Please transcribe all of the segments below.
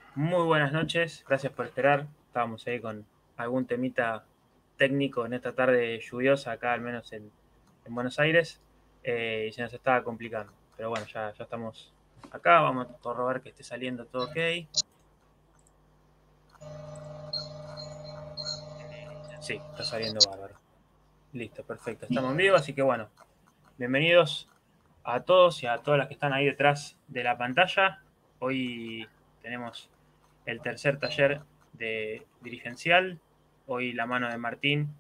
Muy buenas noches, gracias por esperar. Estábamos ahí con algún temita técnico en esta tarde lluviosa, acá al menos en Buenos Aires, y se nos estaba complicando. Pero bueno, ya estamos acá, vamos a corroborar que esté saliendo todo ok. Sí, está saliendo bárbaro. Listo, perfecto. Estamos en vivo, así que bueno, bienvenidos a todos y a todas las que están ahí detrás de la pantalla. Hoy tenemos el tercer taller de dirigencial. Hoy la mano de Martín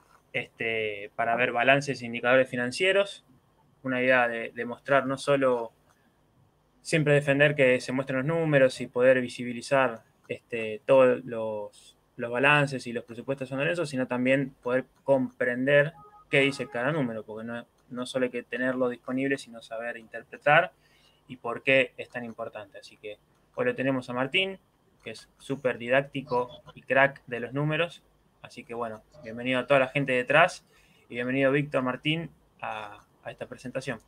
para ver balances e indicadores financieros. Una idea de mostrar no solo siempre defender que se muestren los números y poder visibilizar todos los balances y los presupuestos son eso, sino también poder comprender qué dice cada número, porque no solo hay que tenerlo disponible, sino saber interpretar y por qué es tan importante. Así que hoy lo tenemos a Martín, que es súper didáctico y crack de los números. Así que bueno, bienvenido a toda la gente detrás y bienvenido Víctor Martín a esta presentación.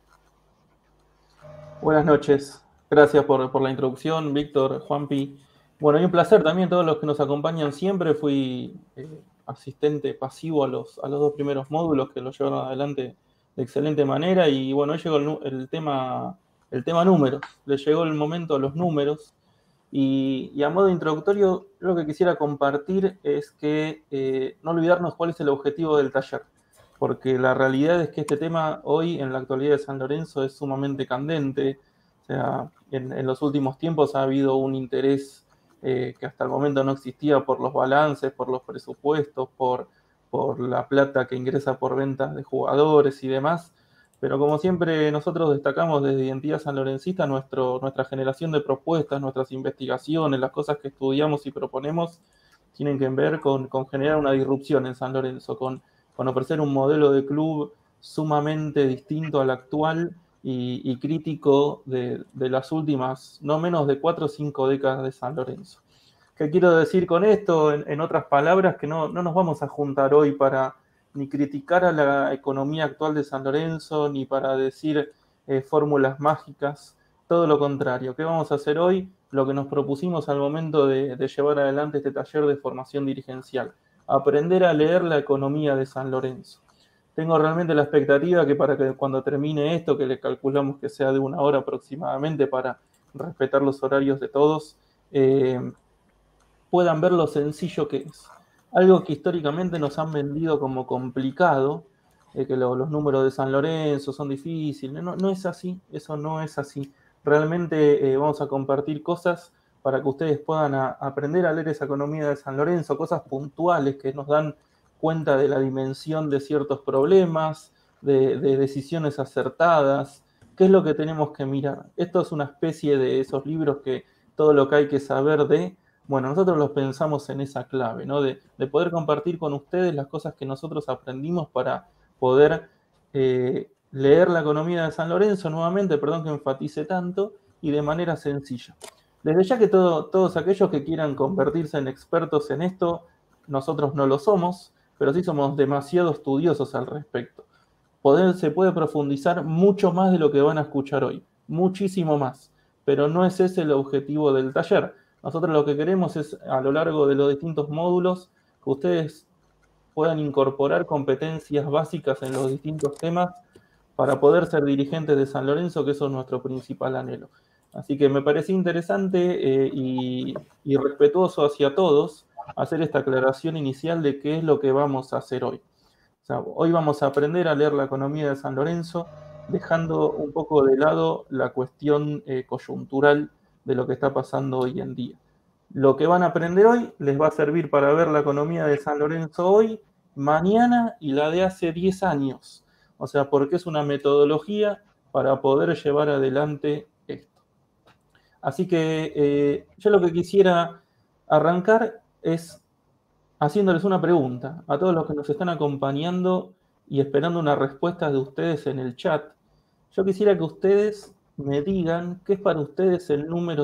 Buenas noches. Gracias por la introducción, Víctor, Juanpi. Bueno, y un placer también todos los que nos acompañan siempre. Fui asistente pasivo a los dos primeros módulos que lo llevaron adelante de excelente manera. Y bueno, hoy llegó el tema números. Le llegó el momento a los números. Y a modo introductorio, lo que quisiera compartir es que no olvidarnos cuál es el objetivo del taller, porque la realidad es que este tema hoy en la actualidad de San Lorenzo es sumamente candente. O sea, en los últimos tiempos ha habido un interés que hasta el momento no existía por los balances, por los presupuestos, por la plata que ingresa por ventas de jugadores y demás. Pero como siempre nosotros destacamos desde Identidad Sanlorencista nuestra generación de propuestas, nuestras investigaciones, las cosas que estudiamos y proponemos, tienen que ver con generar una disrupción en San Lorenzo, con ofrecer un modelo de club sumamente distinto al actual y crítico de las últimas no menos de 4 o 5 décadas de San Lorenzo. ¿Qué quiero decir con esto? En otras palabras, que no nos vamos a juntar hoy para ni criticar a la economía actual de San Lorenzo, ni para decir fórmulas mágicas, todo lo contrario. ¿Qué vamos a hacer hoy? Lo que nos propusimos al momento de llevar adelante este taller de formación dirigencial, aprender a leer la economía de San Lorenzo. Tengo realmente la expectativa que para que cuando termine esto, que le calculamos que sea de 1 hora aproximadamente para respetar los horarios de todos, puedan ver lo sencillo que es. Algo que históricamente nos han vendido como complicado, que los números de San Lorenzo son difíciles. No es así, eso no es así. Realmente vamos a compartir cosas para que ustedes puedan aprender a leer esa economía de San Lorenzo, cosas puntuales que nos dan cuenta de la dimensión de ciertos problemas, de decisiones acertadas. ¿Qué es lo que tenemos que mirar? Esto es una especie de esos libros que todo lo que hay que saber de. Bueno, nosotros los pensamos en esa clave, ¿no? De poder compartir con ustedes las cosas que nosotros aprendimos para poder leer la economía de San Lorenzo nuevamente, perdón que enfatice tanto, y de manera sencilla. Desde ya que todos aquellos que quieran convertirse en expertos en esto, nosotros no lo somos, pero sí somos demasiado estudiosos al respecto. Se puede profundizar mucho más de lo que van a escuchar hoy, muchísimo más, pero no es ese el objetivo del taller. Nosotros lo que queremos es, a lo largo de los distintos módulos, que ustedes puedan incorporar competencias básicas en los distintos temas para poder ser dirigentes de San Lorenzo, que eso es nuestro principal anhelo. Así que me parece interesante y respetuoso hacia todos hacer esta aclaración inicial de qué es lo que vamos a hacer hoy. O sea, hoy vamos a aprender a leer la economía de San Lorenzo, dejando un poco de lado la cuestión coyuntural de lo que está pasando hoy en día. Lo que van a aprender hoy les va a servir para ver la economía de San Lorenzo hoy, mañana y la de hace 10 años. O sea, porque es una metodología para poder llevar adelante esto. Así que yo lo que quisiera arrancar es haciéndoles una pregunta a todos los que nos están acompañando y esperando una respuesta de ustedes en el chat. Yo quisiera que ustedes me digan qué es para ustedes el número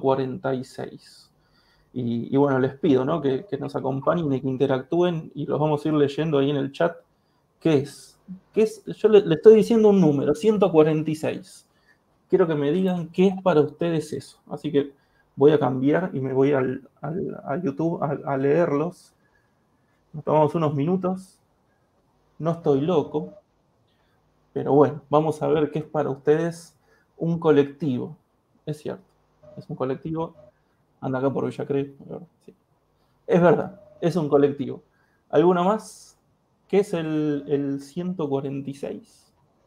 146. Y bueno, les pido, ¿no? que nos acompañen y que interactúen y los vamos a ir leyendo ahí en el chat. ¿Qué es? ¿Qué es? Yo le estoy diciendo un número, 146. Quiero que me digan qué es para ustedes eso. Así que Voy a cambiar y me voy a YouTube a leerlos. Nos tomamos unos minutos. No estoy loco, pero bueno, vamos a ver qué es para ustedes un colectivo. Es cierto, es un colectivo. Anda acá por Villa Crespo. Sí. Es verdad, es un colectivo. ¿Alguno más? ¿Qué es el 146?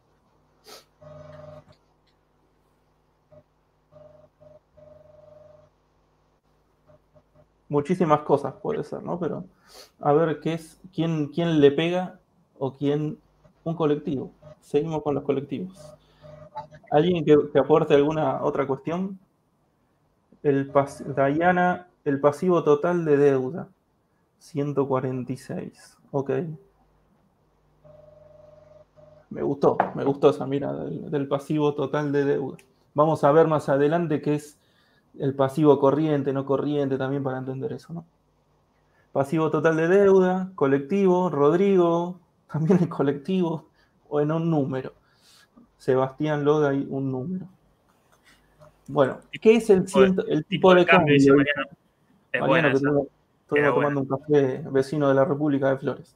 Muchísimas cosas puede ser, ¿no? Pero a ver qué es, quién le pega o quién, un colectivo. Seguimos con los colectivos. ¿Alguien que aporte alguna otra cuestión? Diana, el pasivo total de deuda. 146. Ok. Me gustó esa mirada del pasivo total de deuda. Vamos a ver más adelante qué es el pasivo corriente, no corriente, también para entender eso, ¿no? Pasivo total de deuda, colectivo, Rodrigo, también el colectivo, o en un número. Sebastián Loda y un número. Bueno, ¿qué es el tipo de cambio? Dice Mariano. Es Mariano, buena que esa. estuvimos tomando un café vecino de la República de Flores.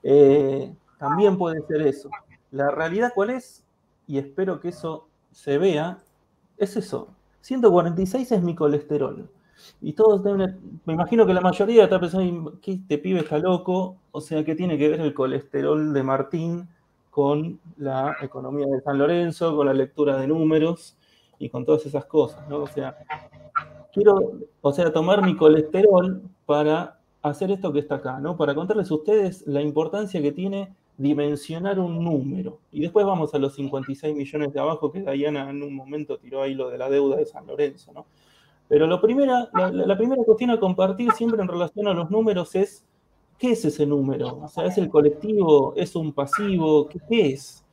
También puede ser eso. La realidad, ¿cuál es? Y espero que eso se vea, es eso. 146 es mi colesterol. Y todos me imagino que la mayoría está pensando que este pibe está loco, o sea, ¿qué tiene que ver el colesterol de Martín con la economía de San Lorenzo, con la lectura de números y con todas esas cosas, ¿no? O sea, quiero, tomar mi colesterol para hacer esto que está acá, ¿no? Para contarles a ustedes la importancia que tiene dimensionar un número. Y después vamos a los 56 millones de abajo, que Diana en un momento tiró ahí lo de la deuda de San Lorenzo, ¿no? Pero la primera cuestión a compartir siempre en relación a los números es, ¿qué es ese número? O sea, ¿es el colectivo? ¿Es un pasivo? ¿Qué es?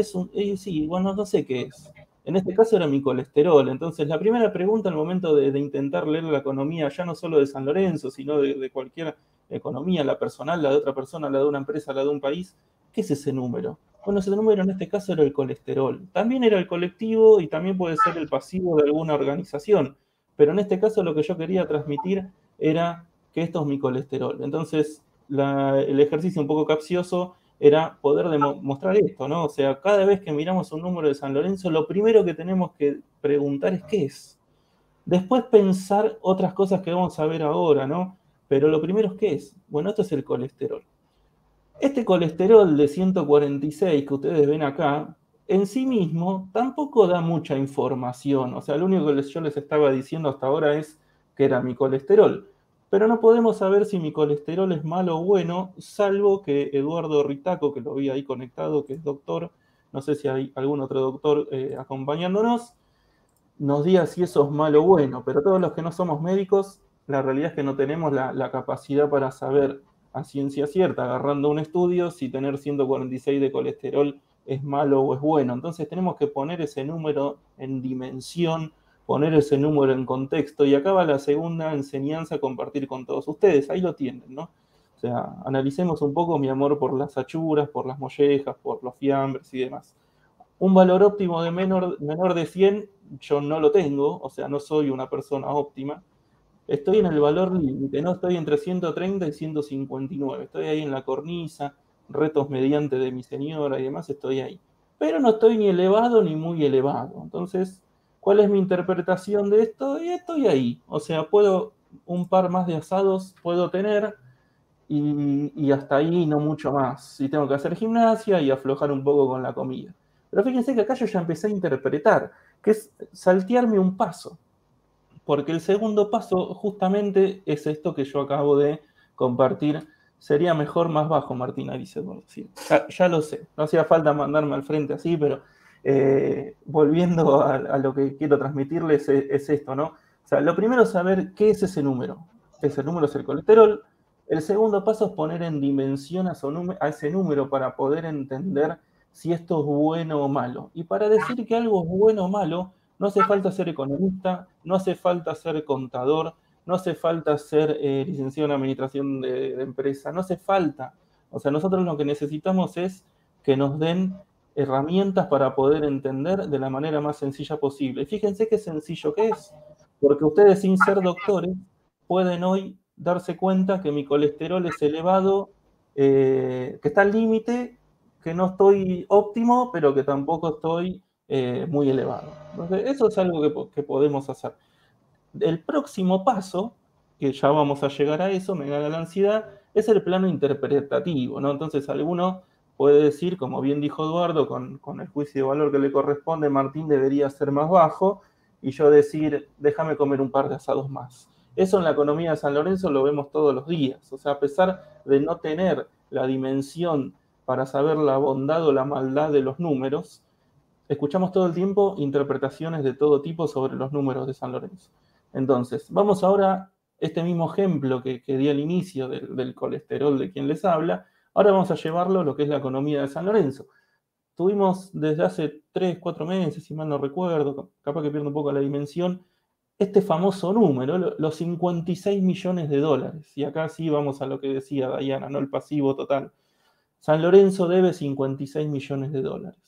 Sí, bueno, no sé qué es. En este caso era mi colesterol. Entonces, la primera pregunta al momento de intentar leer la economía, ya no solo de San Lorenzo, sino de cualquier economía, la personal, la de otra persona, la de una empresa, la de un país, ¿qué es ese número? Bueno, ese número en este caso era el colesterol. También era el colectivo y también puede ser el pasivo de alguna organización. Pero en este caso lo que yo quería transmitir era que esto es mi colesterol. Entonces, el ejercicio un poco capcioso era poder demostrar esto, ¿no? O sea, cada vez que miramos un número de San Lorenzo, lo primero que tenemos que preguntar es qué es. Después pensar otras cosas que vamos a ver ahora, ¿no? Pero lo primero es qué es. Bueno, esto es el colesterol. Este colesterol de 146 que ustedes ven acá, en sí mismo tampoco da mucha información. O sea, lo único que yo les estaba diciendo hasta ahora es que era mi colesterol. Pero no podemos saber si mi colesterol es malo o bueno, salvo que Eduardo Ritaco, que lo vi ahí conectado, que es doctor, no sé si hay algún otro doctor acompañándonos, nos diga si eso es malo o bueno. Pero todos los que no somos médicos, la realidad es que no tenemos la capacidad para saber a ciencia cierta, agarrando un estudio, si tener 146 de colesterol es malo o es bueno. Entonces tenemos que poner ese número en dimensión, poner ese número en contexto. Y acá va la segunda enseñanza a compartir con todos ustedes. Ahí lo tienen, ¿no? O sea, analicemos un poco mi amor por las achuras, por las mollejas, por los fiambres y demás. Un valor óptimo de menor de 100, yo no lo tengo, o sea, no soy una persona óptima. Estoy en el valor límite, no estoy entre 130 y 159. Estoy ahí en la cornisa, retos mediante de mi señora y demás, estoy ahí. Pero no estoy ni elevado ni muy elevado. Entonces, ¿cuál es mi interpretación de esto? Y estoy ahí. O sea, un par más de asados puedo tener y hasta ahí no mucho más. Y tengo que hacer gimnasia y aflojar un poco con la comida. Pero fíjense que acá yo ya empecé a interpretar, que es saltearme un paso. Porque el segundo paso justamente es esto que yo acabo de compartir. Sería mejor más bajo, Martina, dice. Bueno, sí, ya lo sé. No hacía falta mandarme al frente así, pero volviendo a lo que quiero transmitirles es esto, ¿no? O sea, lo primero es saber qué es ese número. Ese número es el colesterol. El segundo paso es poner en dimensión a ese número para poder entender si esto es bueno o malo. Y para decir que algo es bueno o malo, no hace falta ser economista, no hace falta ser contador, no hace falta ser licenciado en administración de empresa, no hace falta. O sea, nosotros lo que necesitamos es que nos den herramientas para poder entender de la manera más sencilla posible. Y fíjense qué sencillo que es. Porque ustedes, sin ser doctores, pueden hoy darse cuenta que mi colesterol es elevado, que está al límite, que no estoy óptimo, pero que tampoco estoy muy elevado. Entonces, eso es algo que podemos hacer. El próximo paso, que ya vamos a llegar a eso, me gana la ansiedad, es el plano interpretativo, ¿no? Entonces, alguno puede decir, como bien dijo Eduardo, con el juicio de valor que le corresponde, Martín debería ser más bajo, y yo decir, déjame comer un par de asados más. Eso en la economía de San Lorenzo lo vemos todos los días. O sea, a pesar de no tener la dimensión para saber la bondad o la maldad de los números, escuchamos todo el tiempo interpretaciones de todo tipo sobre los números de San Lorenzo. Entonces, vamos ahora, este mismo ejemplo que di al inicio del colesterol de quien les habla, ahora vamos a llevarlo a lo que es la economía de San Lorenzo. Tuvimos desde hace 3, 4 meses, si mal no recuerdo, capaz que pierdo un poco la dimensión, este famoso número, los 56 millones de dólares. Y acá sí vamos a lo que decía Dayana, no el pasivo total. San Lorenzo debe 56 millones de dólares.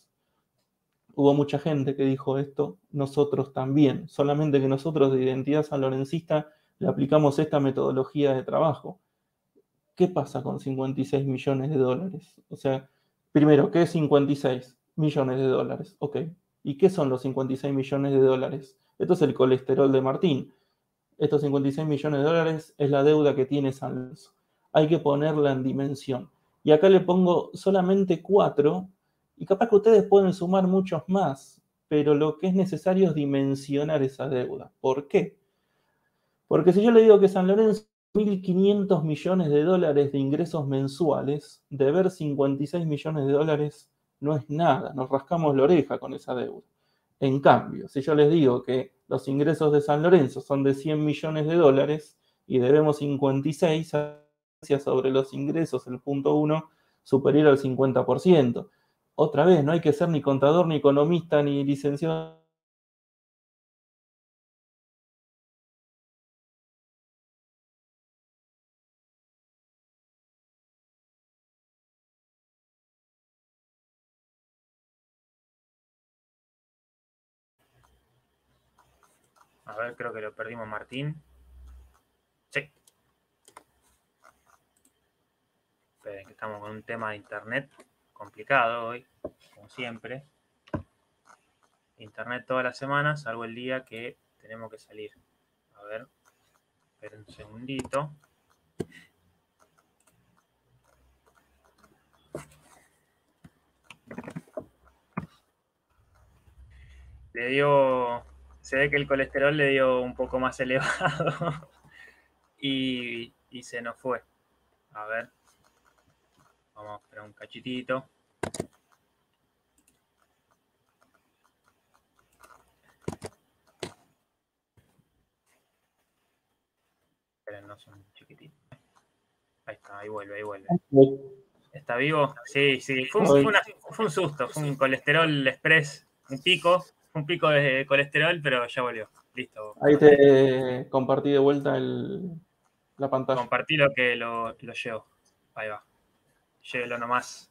Hubo mucha gente que dijo esto, nosotros también, solamente que nosotros de Identidad sanlorencista le aplicamos esta metodología de trabajo. ¿Qué pasa con 56 millones de dólares? O sea, primero, ¿qué es 56 millones de dólares? Ok. ¿Y qué son los 56 millones de dólares? Esto es el colesterol de Martín. Estos 56 millones de dólares es la deuda que tiene San Lorenzo. Hay que ponerla en dimensión. Y acá le pongo solamente 4, y capaz que ustedes pueden sumar muchos más, pero lo que es necesario es dimensionar esa deuda. ¿Por qué? Porque si yo le digo que San Lorenzo 1.500 millones de dólares de ingresos mensuales, deber 56 millones de dólares no es nada, nos rascamos la oreja con esa deuda. En cambio, si yo les digo que los ingresos de San Lorenzo son de 100 millones de dólares y debemos 56, sobre los ingresos, el punto 1, superior al 50%. Otra vez, no hay que ser ni contador, ni economista, ni licenciado. A ver, creo que lo perdimos, Martín. Sí. Esperen, que estamos con un tema de internet complicado hoy, como siempre. Internet toda la semana, salvo el día que tenemos que salir. A ver, esperen un segundito. Le dio, se ve que el colesterol le dio un poco más elevado y se nos fue. A ver, vamos a esperar un cachitito. Esperen, son chiquititos. Ahí está, ahí vuelve, ahí vuelve. ¿Está vivo? Sí, sí, fue un susto, fue un colesterol express, un pico de colesterol, pero ya volvió. Listo. Ahí te compartí de vuelta la pantalla. Compartí lo que lo llevo. Ahí va. Llévelo nomás.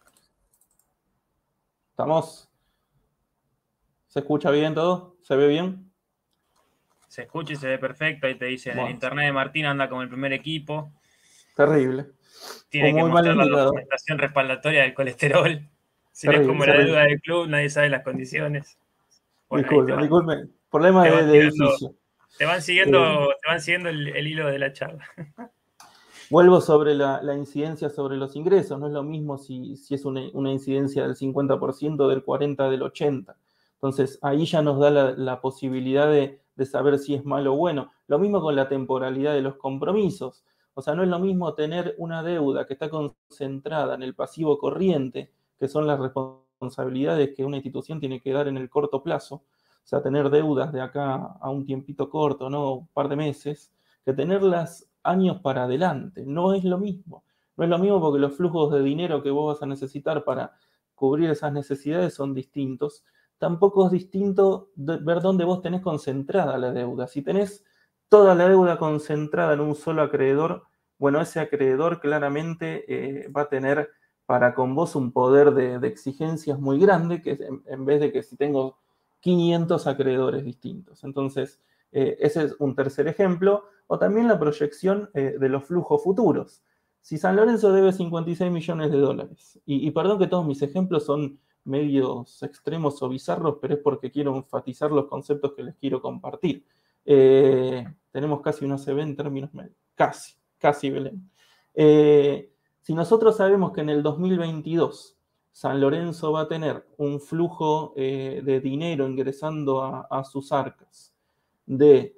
¿Estamos? ¿Se escucha bien todo? ¿Se ve bien? Se escucha y se ve perfecto. Ahí te dicen, el Bueno, internet de Martín anda como el primer equipo. terrible. Tiene que Muy mal mostrar la indicador. documentación respaldatoria del colesterol. Si no es Terrible, como la terrible. deuda del club, nadie sabe las condiciones. Bueno, ahí Disculpen. Problema te van de tirando, edificio. te van siguiendo el hilo de la charla. Vuelvo sobre la incidencia sobre los ingresos. No es lo mismo si es una incidencia del 50%, del 40%, del 80%. Entonces, ahí ya nos da la posibilidad de saber si es malo o bueno. Lo mismo con la temporalidad de los compromisos. O sea, no es lo mismo tener una deuda que está concentrada en el pasivo corriente, que son las responsabilidades que una institución tiene que dar en el corto plazo. O sea, tener deudas de acá a un tiempito corto, ¿no? Un par de meses, que tenerlas años para adelante. No es lo mismo. No es lo mismo porque los flujos de dinero que vos vas a necesitar para cubrir esas necesidades son distintos. Tampoco es distinto ver dónde vos tenés concentrada la deuda. Si tenés toda la deuda concentrada en un solo acreedor, bueno, ese acreedor claramente va a tener para con vos un poder de exigencias muy grande, que en vez de que si tengo 500 acreedores distintos. Entonces, Ese es un tercer ejemplo. O también la proyección de los flujos futuros. Si San Lorenzo debe 56 millones de dólares, y perdón que todos mis ejemplos son medios extremos o bizarros, pero es porque quiero enfatizar los conceptos que les quiero compartir. Tenemos casi una CB en términos medios. Casi Belén. Si nosotros sabemos que en el 2022 San Lorenzo va a tener un flujo de dinero ingresando a sus arcas de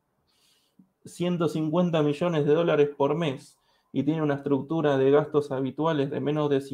150 millones de dólares por mes y tiene una estructura de gastos habituales de menos de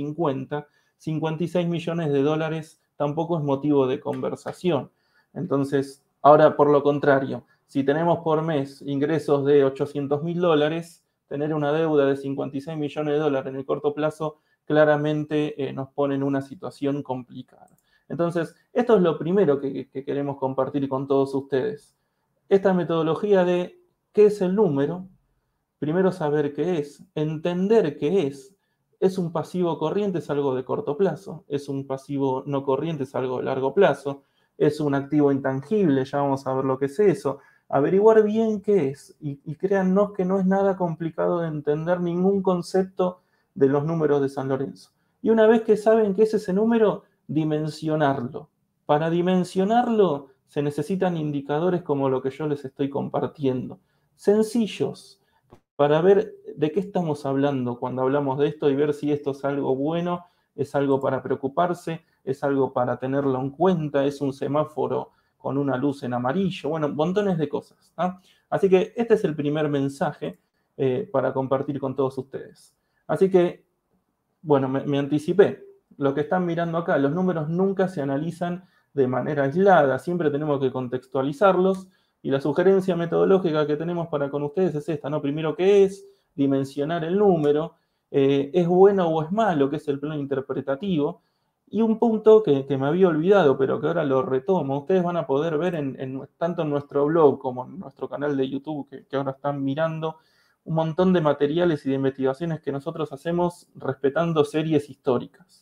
56 millones de dólares tampoco es motivo de conversación. Entonces, ahora por lo contrario, si tenemos por mes ingresos de 800.000 dólares, tener una deuda de 56 millones de dólares en el corto plazo claramente nos pone en una situación complicada. Entonces, esto es lo primero que queremos compartir con todos ustedes. Esta metodología de qué es el número, primero saber qué es, entender qué es un pasivo corriente, es algo de corto plazo, es un pasivo no corriente, es algo de largo plazo, es un activo intangible, ya vamos a ver lo que es eso, averiguar bien qué es, y créannos que no es nada complicado de entender ningún concepto de los números de San Lorenzo. Y una vez que saben qué es ese número, dimensionarlo. Para dimensionarlo se necesitan indicadores como lo que yo les estoy compartiendo. Sencillos, para ver de qué estamos hablando cuando hablamos de esto y ver si esto es algo bueno, es algo para preocuparse, es algo para tenerlo en cuenta, es un semáforo con una luz en amarillo, bueno, montones de cosas. ¿Ah? Así que este es el primer mensaje para compartir con todos ustedes. Así que, bueno, me anticipé. Lo que están mirando acá, los números nunca se analizan de manera aislada, siempre tenemos que contextualizarlos. Y la sugerencia metodológica que tenemos para con ustedes es esta, ¿no? Primero, ¿qué es? Dimensionar el número. ¿Es bueno o es malo? ¿Qué es el plano interpretativo? Y un punto que me había olvidado, pero que ahora lo retomo. Ustedes van a poder ver tanto en nuestro blog como en nuestro canal de YouTube, que ahora están mirando, un montón de materiales y de investigaciones que nosotros hacemos respetando series históricas.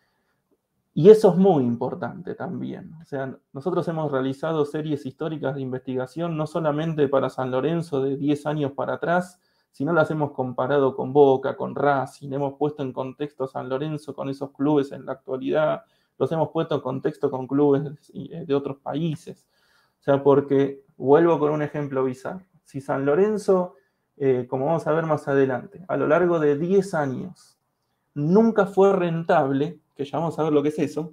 Y eso es muy importante también. O sea, nosotros hemos realizado series históricas de investigación no solamente para San Lorenzo de 10 años para atrás, sino las hemos comparado con Boca, con Racing, hemos puesto en contexto a San Lorenzo con esos clubes en la actualidad, los hemos puesto en contexto con clubes de otros países. O sea, porque, vuelvo con un ejemplo bizarro, si San Lorenzo, como vamos a ver más adelante, a lo largo de 10 años nunca fue rentable, que ya vamos a ver lo que es eso,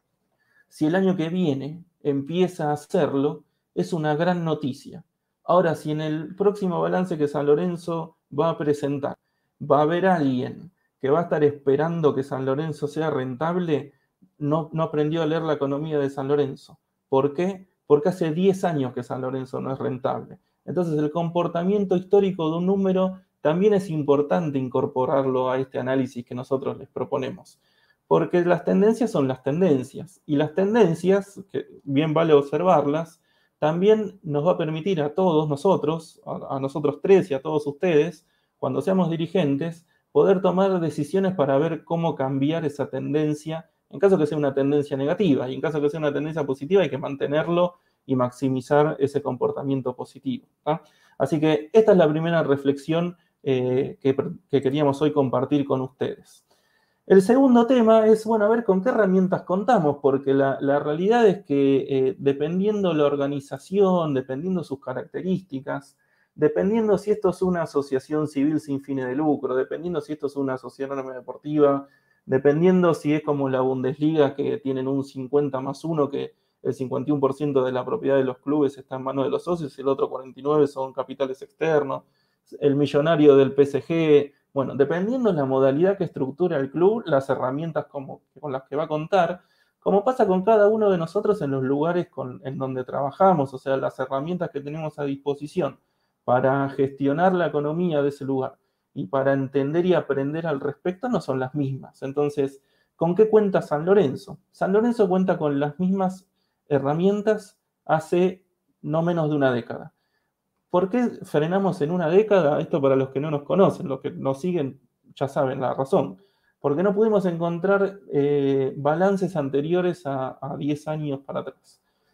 si el año que viene empieza a hacerlo, es una gran noticia. Ahora, si en el próximo balance que San Lorenzo va a presentar, va a haber alguien que va a estar esperando que San Lorenzo sea rentable, no aprendió a leer la economía de San Lorenzo. ¿Por qué? Porque hace 10 años que San Lorenzo no es rentable. Entonces, el comportamiento histórico de un número también es importante incorporarlo a este análisis que nosotros les proponemos. Porque las tendencias son las tendencias. Y las tendencias, que bien vale observarlas, también nos va a permitir a todos nosotros, a nosotros tres y a todos ustedes, cuando seamos dirigentes, poder tomar decisiones para ver cómo cambiar esa tendencia, en caso que sea una tendencia negativa, y en caso que sea una tendencia positiva hay que mantenerlo y maximizar ese comportamiento positivo. ¿Ah? Así que esta es la primera reflexión que queríamos hoy compartir con ustedes. El segundo tema es, bueno, a ver con qué herramientas contamos, porque la realidad es que dependiendo la organización, dependiendo sus características, dependiendo si esto es una asociación civil sin fines de lucro, dependiendo si esto es una asociación deportiva, dependiendo si es como la Bundesliga, que tienen un 50+1, que el 51% de la propiedad de los clubes está en manos de los socios y el otro 49% son capitales externos, el millonario del PSG. Bueno, dependiendo de la modalidad que estructura el club, las herramientas con las que va a contar, como pasa con cada uno de nosotros en los lugares en donde trabajamos, o sea, las herramientas que tenemos a disposición para gestionar la economía de ese lugar y para entender y aprender al respecto no son las mismas. Entonces, ¿con qué cuenta San Lorenzo? San Lorenzo cuenta con las mismas herramientas hace no menos de una década. ¿Por qué frenamos en una década? Esto para los que no nos conocen, los que nos siguen ya saben la razón. Porque no pudimos encontrar balances anteriores a 10 años para atrás.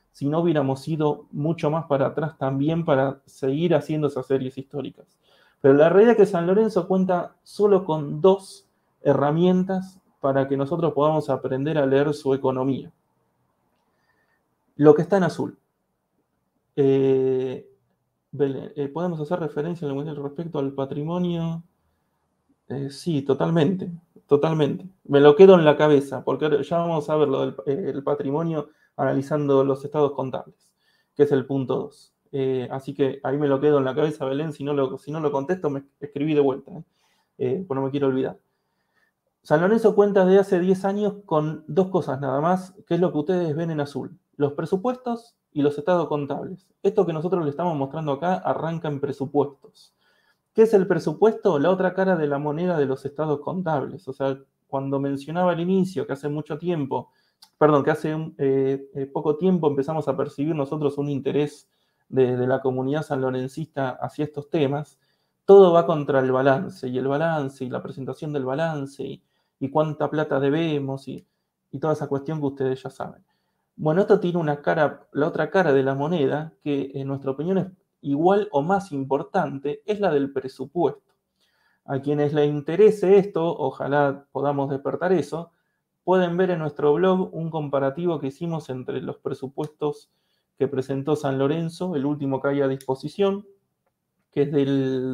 si no hubiéramos ido mucho más para atrás también para seguir haciendo esas series históricas. Pero la realidad es que San Lorenzo cuenta solo con 2 herramientas para que nosotros podamos aprender a leer su economía. Lo que está en azul. ¿Podemos hacer referencia respecto al patrimonio? Sí, totalmente, totalmente. Me lo quedo en la cabeza, porque ya vamos a ver lo del patrimonio analizando los estados contables, que es el punto 2. Así que ahí me lo quedo en la cabeza, Belén. Si no lo contesto, me escribí de vuelta, pues no me quiero olvidar. San Lorenzo cuenta de hace 10 años con 2 cosas nada más, que es lo que ustedes ven en azul: los presupuestos y los estados contables. Esto que nosotros le estamos mostrando acá arranca en presupuestos. ¿Qué es el presupuesto? La otra cara de la moneda de los estados contables. O sea, cuando mencionaba al inicio que hace mucho tiempo, que hace poco tiempo empezamos a percibir nosotros un interés de la comunidad sanlorencista hacia estos temas, todo va contra el balance, y la presentación del balance, y cuánta plata debemos, y toda esa cuestión que ustedes ya saben. Bueno, esto tiene una cara, la otra cara de la moneda, que en nuestra opinión es igual o más importante, es la del presupuesto. A quienes les interese esto, ojalá podamos despertar eso, pueden ver en nuestro blog un comparativo que hicimos entre los presupuestos que presentó San Lorenzo, el último que hay a disposición, que es del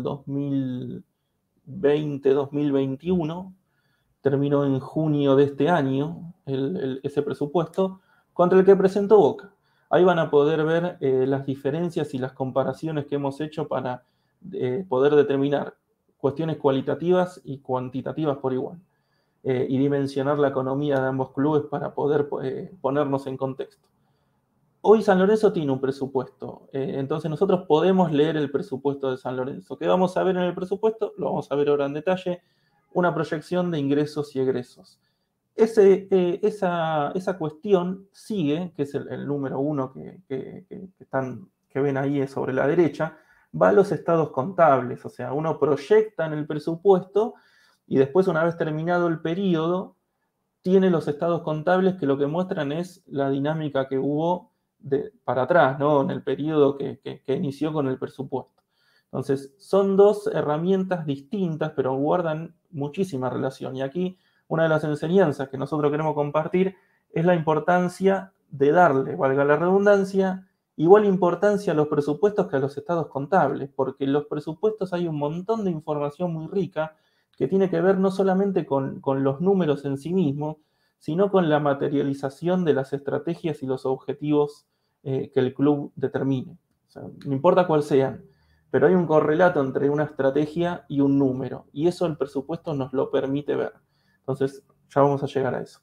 2020-2021, terminó en junio de este año ese presupuesto, contra el que presentó Boca. Ahí van a poder ver las diferencias y las comparaciones que hemos hecho para poder determinar cuestiones cualitativas y cuantitativas por igual, y dimensionar la economía de ambos clubes para poder ponernos en contexto. Hoy San Lorenzo tiene un presupuesto, entonces nosotros podemos leer el presupuesto de San Lorenzo. ¿Qué vamos a ver en el presupuesto? Lo vamos a ver ahora en detalle. Una proyección de ingresos y egresos. Esa cuestión sigue, que es el número 1 que ven ahí sobre la derecha, va a los estados contables. O sea, uno proyecta en el presupuesto y después, una vez terminado el periodo, tiene los estados contables que lo que muestran es la dinámica que hubo para atrás, ¿no? En el periodo que inició con el presupuesto. Entonces, son 2 herramientas distintas, pero guardan muchísima relación. Y aquí una de las enseñanzas que nosotros queremos compartir es la importancia de darle, valga la redundancia, igual importancia a los presupuestos que a los estados contables, porque en los presupuestos hay un montón de información muy rica que tiene que ver no solamente con los números en sí mismos, sino con la materialización de las estrategias y los objetivos que el club determine. O sea, no importa cuál sean, pero hay un correlato entre una estrategia y un número, y eso el presupuesto nos lo permite ver. Entonces, ya vamos a llegar a eso.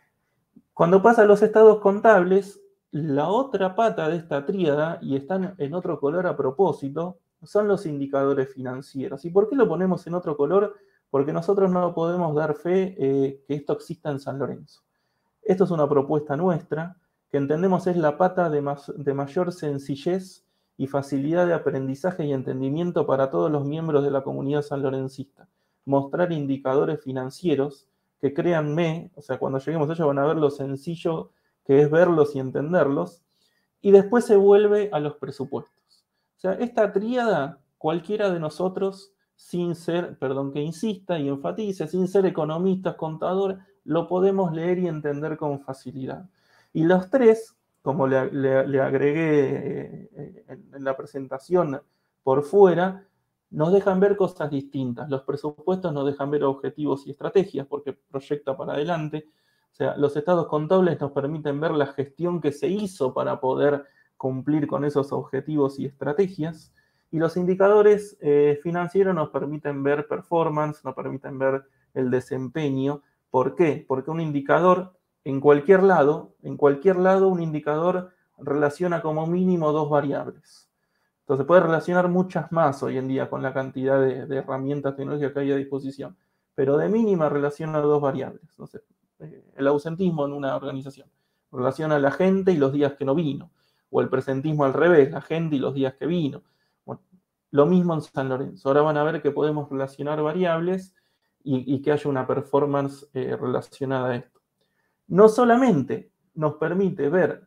Cuando pasa a los estados contables, la otra pata de esta tríada, y están en otro color a propósito, son los indicadores financieros. ¿Y por qué lo ponemos en otro color? Porque nosotros no podemos dar fe que esto exista en San Lorenzo. Esto es una propuesta nuestra, que entendemos es la pata de mayor sencillez y facilidad de aprendizaje y entendimiento para todos los miembros de la comunidad sanlorencista. Mostrar indicadores financieros que, créanme, o sea, cuando lleguemos a ellos van a ver lo sencillo que es verlos y entenderlos, y después se vuelve a los presupuestos. O sea, esta tríada, cualquiera de nosotros, sin ser, perdón que insista y enfatice, sin ser economistas, contadores, lo podemos leer y entender con facilidad. Y los 3, como le agregué en la presentación por fuera, nos dejan ver cosas distintas. Los presupuestos nos dejan ver objetivos y estrategias porque proyecta para adelante. O sea, los estados contables nos permiten ver la gestión que se hizo para poder cumplir con esos objetivos y estrategias. Y los indicadores financieros nos permiten ver performance, nos permiten ver el desempeño. ¿Por qué? Porque un indicador, en cualquier lado, un indicador relaciona como mínimo 2 variables. Entonces puede relacionar muchas más hoy en día con la cantidad de herramientas tecnológicas que hay a disposición, pero de mínima relaciona 2 variables. Entonces, el ausentismo en una organización relaciona a la gente y los días que no vino, o el presentismo al revés, la gente y los días que vino. Bueno, lo mismo en San Lorenzo. Ahora van a ver que podemos relacionar variables y que haya una performance relacionada a esto. No solamente nos permite ver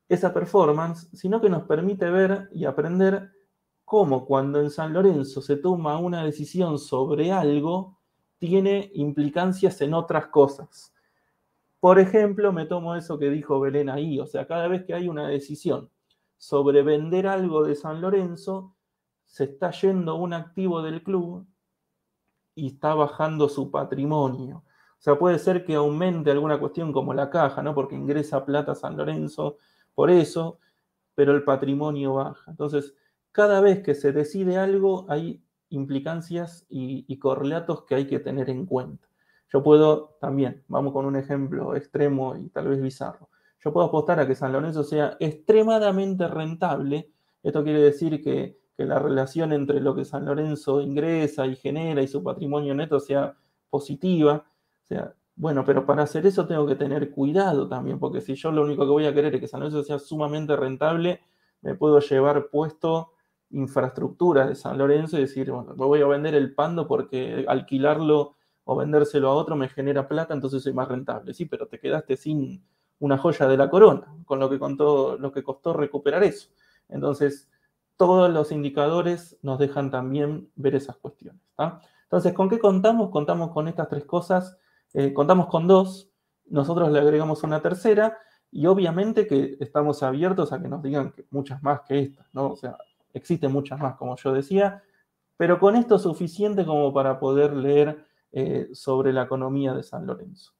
esa performance, sino que nos permite ver y aprender cómo cuando en San Lorenzo se toma una decisión sobre algo, tiene implicancias en otras cosas. Por ejemplo, me tomo eso que dijo Belén ahí, o sea, cada vez que hay una decisión sobre vender algo de San Lorenzo, se está yendo un activo del club y está bajando su patrimonio. O sea, puede ser que aumente alguna cuestión como la caja, ¿no? Porque ingresa plata a San Lorenzo, por eso, pero el patrimonio baja. Entonces, cada vez que se decide algo, hay implicancias y correlatos que hay que tener en cuenta. Yo puedo también, vamos con un ejemplo extremo y tal vez bizarro, yo puedo apostar a que San Lorenzo sea extremadamente rentable. Esto quiere decir que la relación entre lo que San Lorenzo ingresa y genera y su patrimonio neto sea positiva. O sea, bueno, pero para hacer eso tengo que tener cuidado también, porque si yo lo único que voy a querer es que San Lorenzo sea sumamente rentable, me puedo llevar puesto infraestructura de San Lorenzo y decir, bueno, me voy a vender el Pando porque alquilarlo o vendérselo a otro me genera plata, entonces soy más rentable. Sí, pero te quedaste sin una joya de la corona, con lo que costó recuperar eso. Entonces, todos los indicadores nos dejan también ver esas cuestiones. ¿Tá? Entonces, ¿con qué contamos? Contamos con estas tres cosas, contamos con dos, nosotros le agregamos una tercera, y obviamente que estamos abiertos a que nos digan que muchas más que estas, ¿no? O sea, existen muchas más, como yo decía, pero con esto es suficiente como para poder leer sobre la economía de San Lorenzo.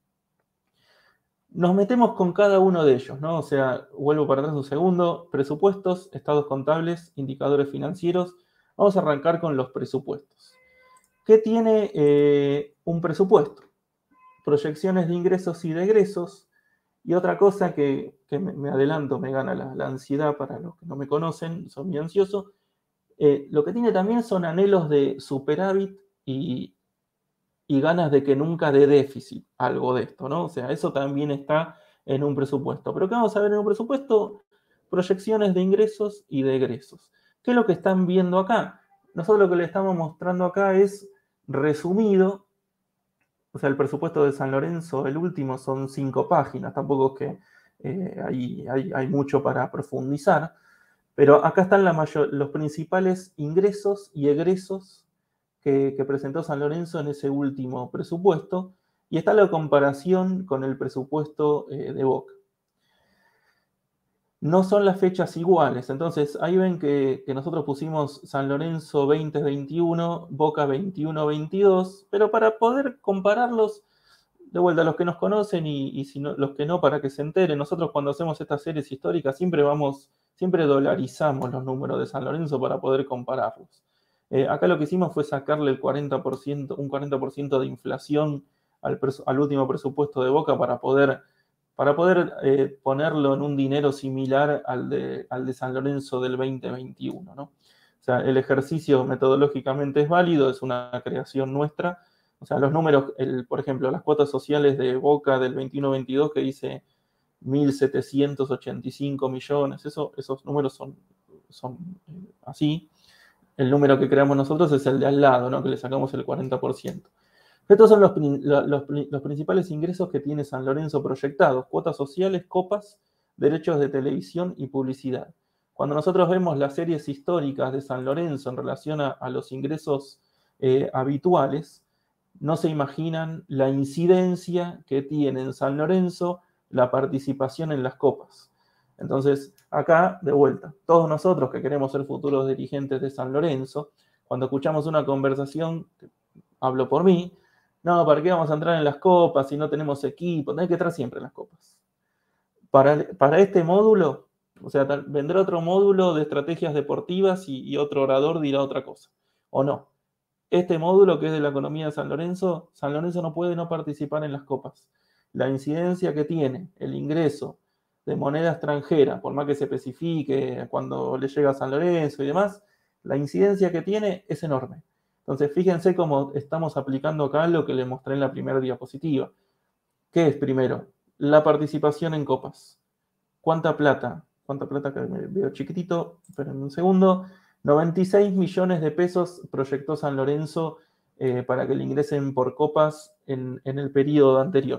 Nos metemos con cada uno de ellos, ¿no? O sea, vuelvo para atrás un segundo, presupuestos, estados contables, indicadores financieros. Vamos a arrancar con los presupuestos. ¿Qué tiene un presupuesto? Proyecciones de ingresos y de egresos. Y otra cosa que me adelanto, me gana la ansiedad para los que no me conocen, son muy ansiosos. Lo que tiene también son anhelos de superávit y ganas de que nunca dé déficit algo de esto, ¿no? O sea, eso también está en un presupuesto. Pero ¿qué vamos a ver en un presupuesto? Proyecciones de ingresos y de egresos. ¿Qué es lo que están viendo acá? Nosotros lo que le estamos mostrando acá es resumido. O sea, el presupuesto de San Lorenzo, el último, son 5 páginas, tampoco es que hay mucho para profundizar, pero acá están los principales ingresos y egresos que presentó San Lorenzo en ese último presupuesto, y está la comparación con el presupuesto de Boca. No son las fechas iguales, entonces ahí ven que nosotros pusimos San Lorenzo 2021, Boca 21-22, pero para poder compararlos, de vuelta, los que nos conocen y si no, los que no, para que se enteren, nosotros cuando hacemos estas series históricas siempre dolarizamos los números de San Lorenzo para poder compararlos. Acá lo que hicimos fue sacarle un 40% de inflación al último presupuesto de Boca para poder ponerlo en un dinero similar al de San Lorenzo del 2021, ¿no? O sea, el ejercicio metodológicamente es válido, es una creación nuestra. O sea, los números, por ejemplo, las cuotas sociales de Boca del 21-22 que dice 1.785 millones, esos números son así. El número que creamos nosotros es el de al lado, ¿no? Que le sacamos el 40%. Estos son los principales ingresos que tiene San Lorenzo proyectados: cuotas sociales, copas, derechos de televisión y publicidad. Cuando nosotros vemos las series históricas de San Lorenzo en relación a los ingresos habituales, no se imaginan la incidencia que tiene en San Lorenzo la participación en las copas. Entonces, acá, de vuelta, todos nosotros que queremos ser futuros dirigentes de San Lorenzo, cuando escuchamos una conversación, hablo por mí, no, ¿para qué vamos a entrar en las copas si no tenemos equipo? Hay que entrar siempre en las copas. Para este módulo, o sea, vendrá otro módulo de estrategias deportivas y otro orador dirá otra cosa, o no. Este módulo, que es de la economía de San Lorenzo no puede no participar en las copas. La incidencia que tiene el ingreso de moneda extranjera, por más que se especifique cuando le llega a San Lorenzo y demás, la incidencia que tiene es enorme. Entonces, fíjense cómo estamos aplicando acá lo que le mostré en la primera diapositiva. ¿Qué es primero? La participación en copas. ¿Cuánta plata? ¿Cuánta plata? Que me veo chiquitito, pero en un segundo. 96 millones de pesos proyectó San Lorenzo para que le ingresen por copas en el periodo anterior.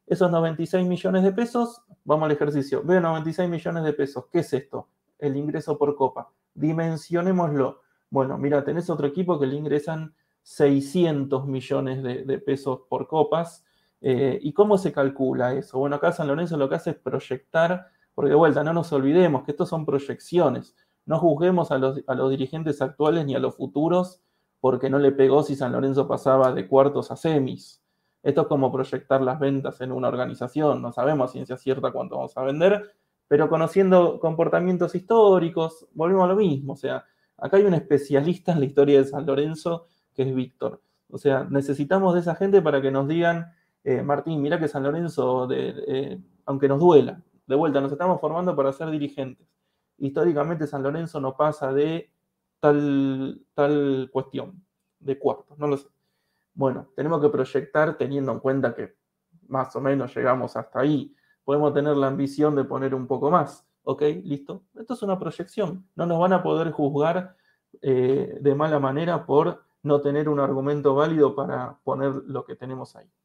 Esos 96 millones de pesos, vamos al ejercicio, veo 96 millones de pesos, ¿qué es esto? El ingreso por copa. Dimensionémoslo. Bueno, mira, tenés otro equipo que le ingresan 600 millones de pesos por copas. ¿Y cómo se calcula eso? Bueno, acá San Lorenzo lo que hace es proyectar, porque de vuelta, no nos olvidemos que estos son proyecciones. No juzguemos a los dirigentes actuales ni a los futuros porque no le pegó si San Lorenzo pasaba de cuartos a semis. Esto es como proyectar las ventas en una organización. No sabemos a ciencia cierta cuánto vamos a vender, pero conociendo comportamientos históricos, volvemos a lo mismo. O sea, acá hay un especialista en la historia de San Lorenzo que es Víctor. O sea, necesitamos de esa gente para que nos digan, Martín, mirá que San Lorenzo, aunque nos duela, de vuelta, nos estamos formando para ser dirigentes. Históricamente San Lorenzo no pasa de tal cuestión, de cuartos, no lo sé. Bueno, tenemos que proyectar teniendo en cuenta que más o menos llegamos hasta ahí. Podemos tener la ambición de poner un poco más. ¿Ok? ¿Listo? Esto es una proyección. No nos van a poder juzgar de mala manera por no tener un argumento válido para poner lo que tenemos ahí.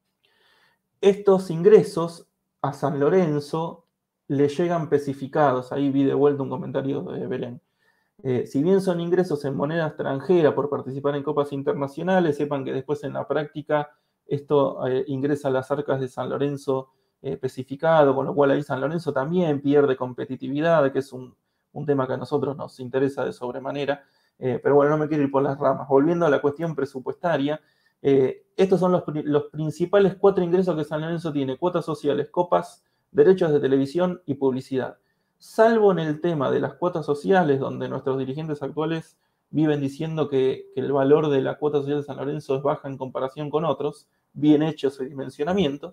Estos ingresos a San Lorenzo le llegan especificados. Ahí vi de vuelta un comentario de Belén. Si bien son ingresos en moneda extranjera por participar en copas internacionales, sepan que después en la práctica esto ingresa a las arcas de San Lorenzo especificado, con lo cual ahí San Lorenzo también pierde competitividad, que es un tema que a nosotros nos interesa de sobremanera. Pero bueno, no me quiero ir por las ramas. Volviendo a la cuestión presupuestaria, estos son los principales 4 ingresos que San Lorenzo tiene: cuotas sociales, copas, derechos de televisión y publicidad. Salvo en el tema de las cuotas sociales, donde nuestros dirigentes actuales viven diciendo que el valor de la cuota social de San Lorenzo es baja en comparación con otros, bien hecho ese dimensionamiento,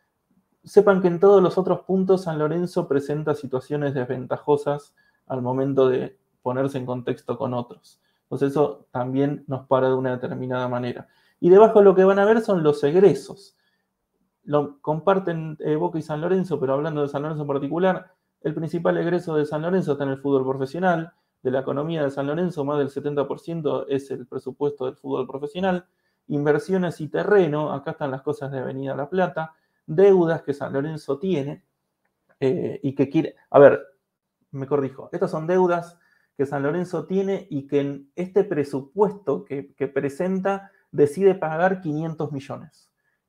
sepan que en todos los otros puntos San Lorenzo presenta situaciones desventajosas al momento de ponerse en contexto con otros. Entonces eso también nos para de una determinada manera. Y debajo lo que van a ver son los egresos. Lo comparten Boca y San Lorenzo, pero hablando de San Lorenzo en particular, el principal egreso de San Lorenzo está en el fútbol profesional. De la economía de San Lorenzo, más del 70% es el presupuesto del fútbol profesional. Inversiones y terreno, acá están las cosas de Avenida La Plata. Deudas que San Lorenzo tiene y que quiere... A ver, me corrijo. Estas son deudas que San Lorenzo tiene y que en este presupuesto que presenta decide pagar 500 millones,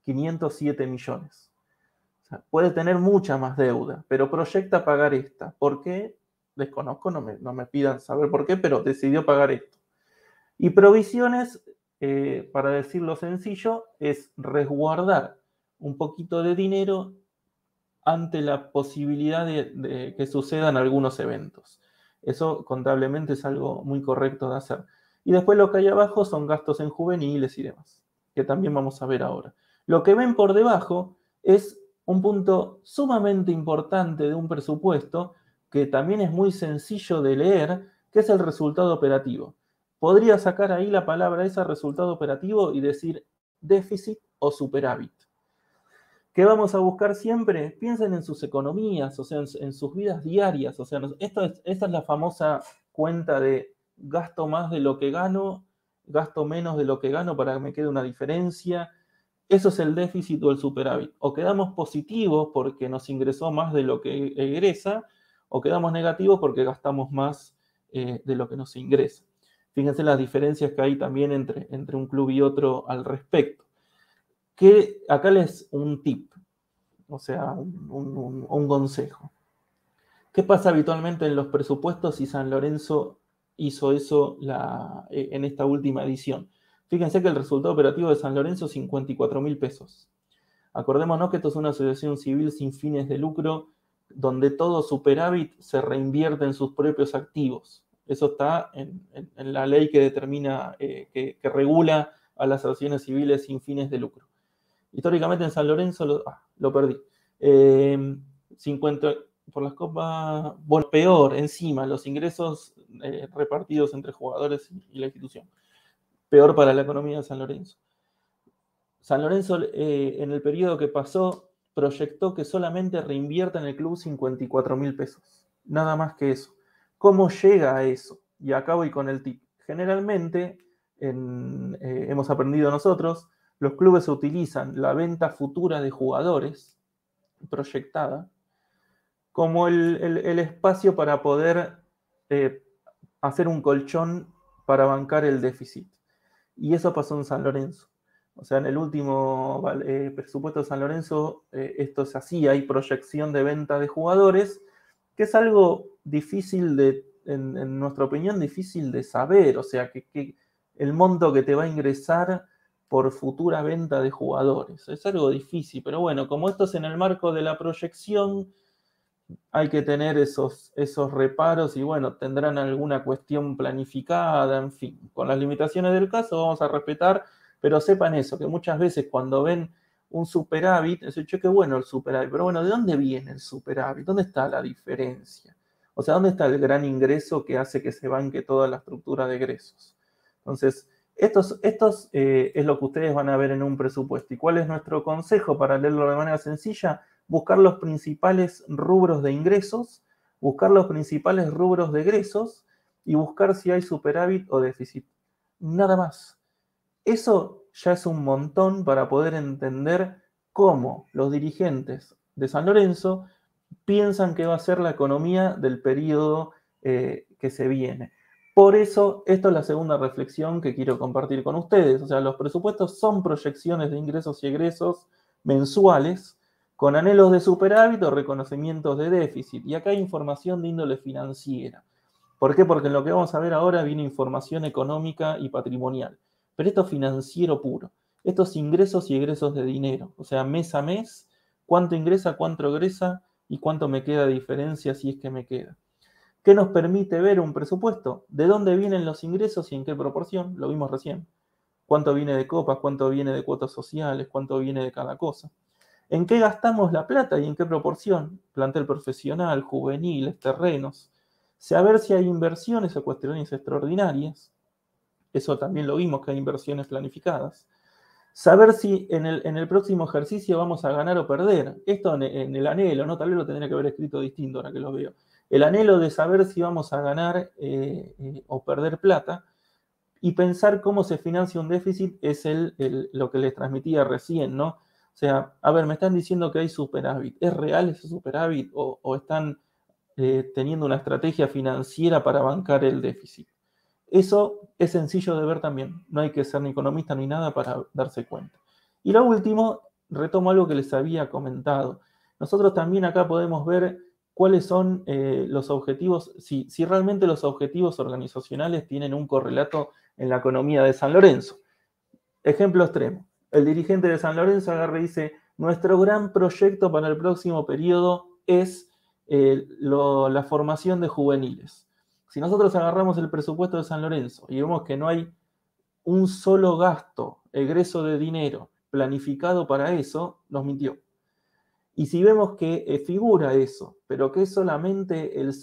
507 millones. O sea, puede tener mucha más deuda, pero proyecta pagar esta. ¿Por qué? Desconozco, no me pidan saber por qué, pero decidió pagar esto. Y provisiones, para decirlo sencillo, es resguardar un poquito de dinero ante la posibilidad de que sucedan algunos eventos. Eso contablemente es algo muy correcto de hacer. Y después lo que hay abajo son gastos en juveniles y demás, que también vamos a ver ahora. Lo que ven por debajo es un punto sumamente importante de un presupuesto que también es muy sencillo de leer, que es el resultado operativo. Podría sacar ahí la palabra esa, resultado operativo, y decir déficit o superávit. ¿Qué vamos a buscar siempre? Piensen en sus economías, o sea, en sus vidas diarias. O sea, esta es la famosa cuenta de gasto más de lo que gano, gasto menos de lo que gano para que me quede una diferencia. Eso es el déficit o el superávit. O quedamos positivos porque nos ingresó más de lo que egresa, o quedamos negativos porque gastamos más de lo que nos ingresa. Fíjense las diferencias que hay también entre un club y otro al respecto. Que acá les un tip, o sea, un consejo. ¿Qué pasa habitualmente en los presupuestos y San Lorenzo hizo eso en esta última edición? Fíjense que el resultado operativo de San Lorenzo es 54.000 pesos. Acordémonos que esto es una asociación civil sin fines de lucro donde todo superávit se reinvierte en sus propios activos. Eso está en la ley que determina, que regula a las asociaciones civiles sin fines de lucro. Históricamente en San Lorenzo lo perdí. 50 por las copas, bueno, peor, encima, los ingresos repartidos entre jugadores y la institución. Peor para la economía de San Lorenzo. San Lorenzo, en el periodo que pasó, proyectó que solamente reinvierta en el club 54.000 pesos. Nada más que eso. ¿Cómo llega a eso? Y acá voy con el tip. Generalmente, hemos aprendido nosotros, los clubes utilizan la venta futura de jugadores, proyectada, como el espacio para poder hacer un colchón para bancar el déficit. Y eso pasó en San Lorenzo. O sea, en el último presupuesto de San Lorenzo, esto es así, hay proyección de venta de jugadores, que es algo difícil en nuestra opinión, difícil de saber. O sea, que el monto que te va a ingresar por futura venta de jugadores. Es algo difícil, pero bueno, como esto es en el marco de la proyección, hay que tener esos reparos y bueno, tendrán alguna cuestión planificada, en fin, con las limitaciones del caso vamos a respetar, pero sepan eso, que muchas veces cuando ven un superávit, es che, qué bueno el superávit, pero bueno, ¿de dónde viene el superávit? ¿Dónde está la diferencia? O sea, ¿dónde está el gran ingreso que hace que se banque toda la estructura de egresos? Entonces, estos es lo que ustedes van a ver en un presupuesto. ¿Y cuál es nuestro consejo para leerlo de manera sencilla? Buscar los principales rubros de ingresos, buscar los principales rubros de egresos y buscar si hay superávit o déficit. Nada más. Eso ya es un montón para poder entender cómo los dirigentes de San Lorenzo piensan que va a ser la economía del periodo que se viene. Por eso, esto es la segunda reflexión que quiero compartir con ustedes. O sea, los presupuestos son proyecciones de ingresos y egresos mensuales con anhelos de superávit o reconocimientos de déficit. Y acá hay información de índole financiera. ¿Por qué? Porque en lo que vamos a ver ahora viene información económica y patrimonial. Pero esto es financiero puro. Estos ingresos y egresos de dinero. O sea, mes a mes, cuánto ingresa, cuánto egresa y cuánto me queda de diferencia si es que me queda. ¿Qué nos permite ver un presupuesto? ¿De dónde vienen los ingresos y en qué proporción? Lo vimos recién. ¿Cuánto viene de copas? ¿Cuánto viene de cuotas sociales? ¿Cuánto viene de cada cosa? ¿En qué gastamos la plata y en qué proporción? Plantel profesional, juveniles, terrenos. Saber si hay inversiones o cuestiones extraordinarias. Eso también lo vimos, que hay inversiones planificadas. Saber si en el próximo ejercicio vamos a ganar o perder. Esto en el anhelo, ¿no? Tal vez lo tendría que haber escrito distinto ahora que lo veo. El anhelo de saber si vamos a ganar o perder plata y pensar cómo se financia un déficit es lo que les transmitía recién, ¿no? O sea, a ver, me están diciendo que hay superávit. ¿Es real ese superávit o están teniendo una estrategia financiera para bancar el déficit? Eso es sencillo de ver también. No hay que ser ni economista ni nada para darse cuenta. Y lo último, retomo algo que les había comentado. Nosotros también acá podemos ver cuáles son los objetivos, si realmente los objetivos organizacionales tienen un correlato en la economía de San Lorenzo. Ejemplo extremo. El dirigente de San Lorenzo agarra y dice, nuestro gran proyecto para el próximo periodo es la formación de juveniles. Si nosotros agarramos el presupuesto de San Lorenzo y vemos que no hay un solo gasto, egreso de dinero planificado para eso, nos mintió. Y si vemos que figura eso, pero que es solamente el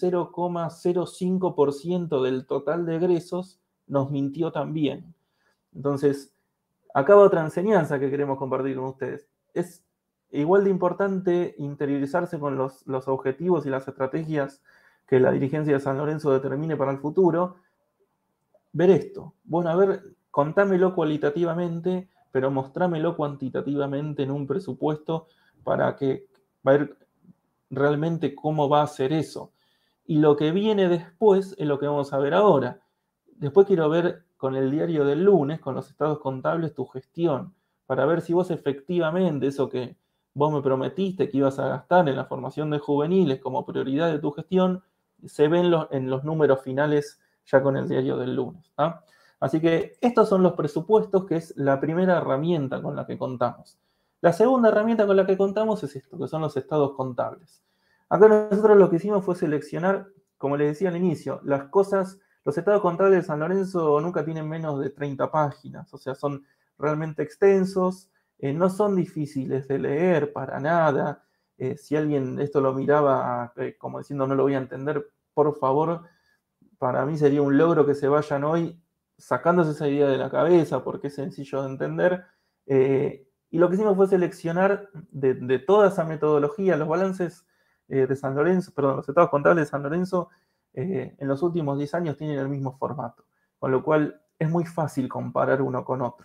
0,05% del total de egresos, nos mintió también. Entonces, acá va otra enseñanza que queremos compartir con ustedes. Es igual de importante interiorizarse con los objetivos y las estrategias que la dirigencia de San Lorenzo determine para el futuro. Ver esto. Bueno, a ver, contámelo cualitativamente, pero mostrámelo cuantitativamente en un presupuesto para que ver realmente cómo va a ser eso. Y lo que viene después es lo que vamos a ver ahora. Después quiero ver con el diario del lunes, con los estados contables, tu gestión, para ver si vos efectivamente eso que vos me prometiste que ibas a gastar en la formación de juveniles como prioridad de tu gestión, se ven en los números finales ya con el diario del lunes. ¿Ah? Así que estos son los presupuestos, que es la primera herramienta con la que contamos. La segunda herramienta con la que contamos es esto, que son los estados contables. Acá nosotros lo que hicimos fue seleccionar, como les decía al inicio, las cosas. Los estados contables de San Lorenzo nunca tienen menos de 30 páginas, o sea, son realmente extensos, no son difíciles de leer para nada. Si alguien esto lo miraba como diciendo no lo voy a entender, por favor, para mí sería un logro que se vayan hoy sacándose esa idea de la cabeza, porque es sencillo de entender. Y lo que hicimos fue seleccionar de toda esa metodología los balances de San Lorenzo, perdón, los estados contables de San Lorenzo en los últimos 10 años tienen el mismo formato, con lo cual es muy fácil comparar uno con otro.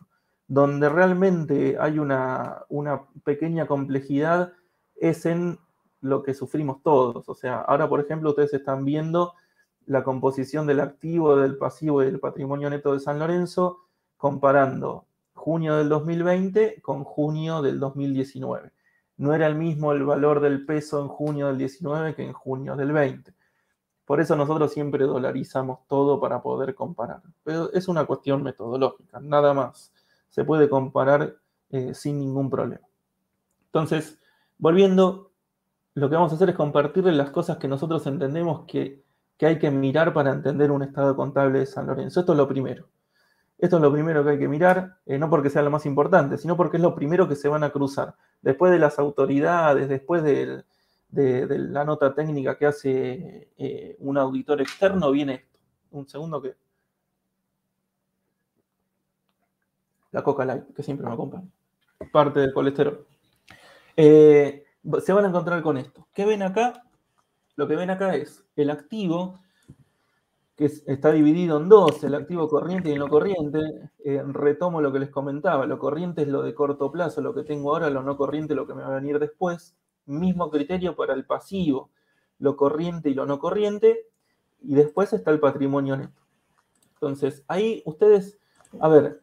Donde realmente hay una pequeña complejidad es en lo que sufrimos todos. O sea, ahora, por ejemplo, ustedes están viendo la composición del activo, del pasivo y del patrimonio neto de San Lorenzo, comparando junio del 2020 con junio del 2019. No era el mismo el valor del peso en junio del 19 que en junio del 20. Por eso nosotros siempre dolarizamos todo para poder comparar. Pero es una cuestión metodológica, nada más. Se puede comparar sin ningún problema. Entonces, volviendo, lo que vamos a hacer es compartirles las cosas que nosotros entendemos que hay que mirar para entender un estado contable de San Lorenzo. Esto es lo primero. Esto es lo primero que hay que mirar, no porque sea lo más importante, sino porque es lo primero que se van a cruzar. Después de las autoridades, después de la nota técnica que hace un auditor externo, viene esto. Un segundo que... La Coca Light, que siempre me acompaña. Parte del colesterol. Se van a encontrar con esto. ¿Qué ven acá? Lo que ven acá es el activo, que está dividido en dos, el activo corriente y el no corriente. Retomo lo que les comentaba, lo corriente es lo de corto plazo, lo que tengo ahora, lo no corriente lo que me va a venir después. Mismo criterio para el pasivo, lo corriente y lo no corriente, y después está el patrimonio neto. Entonces, ahí ustedes, a ver,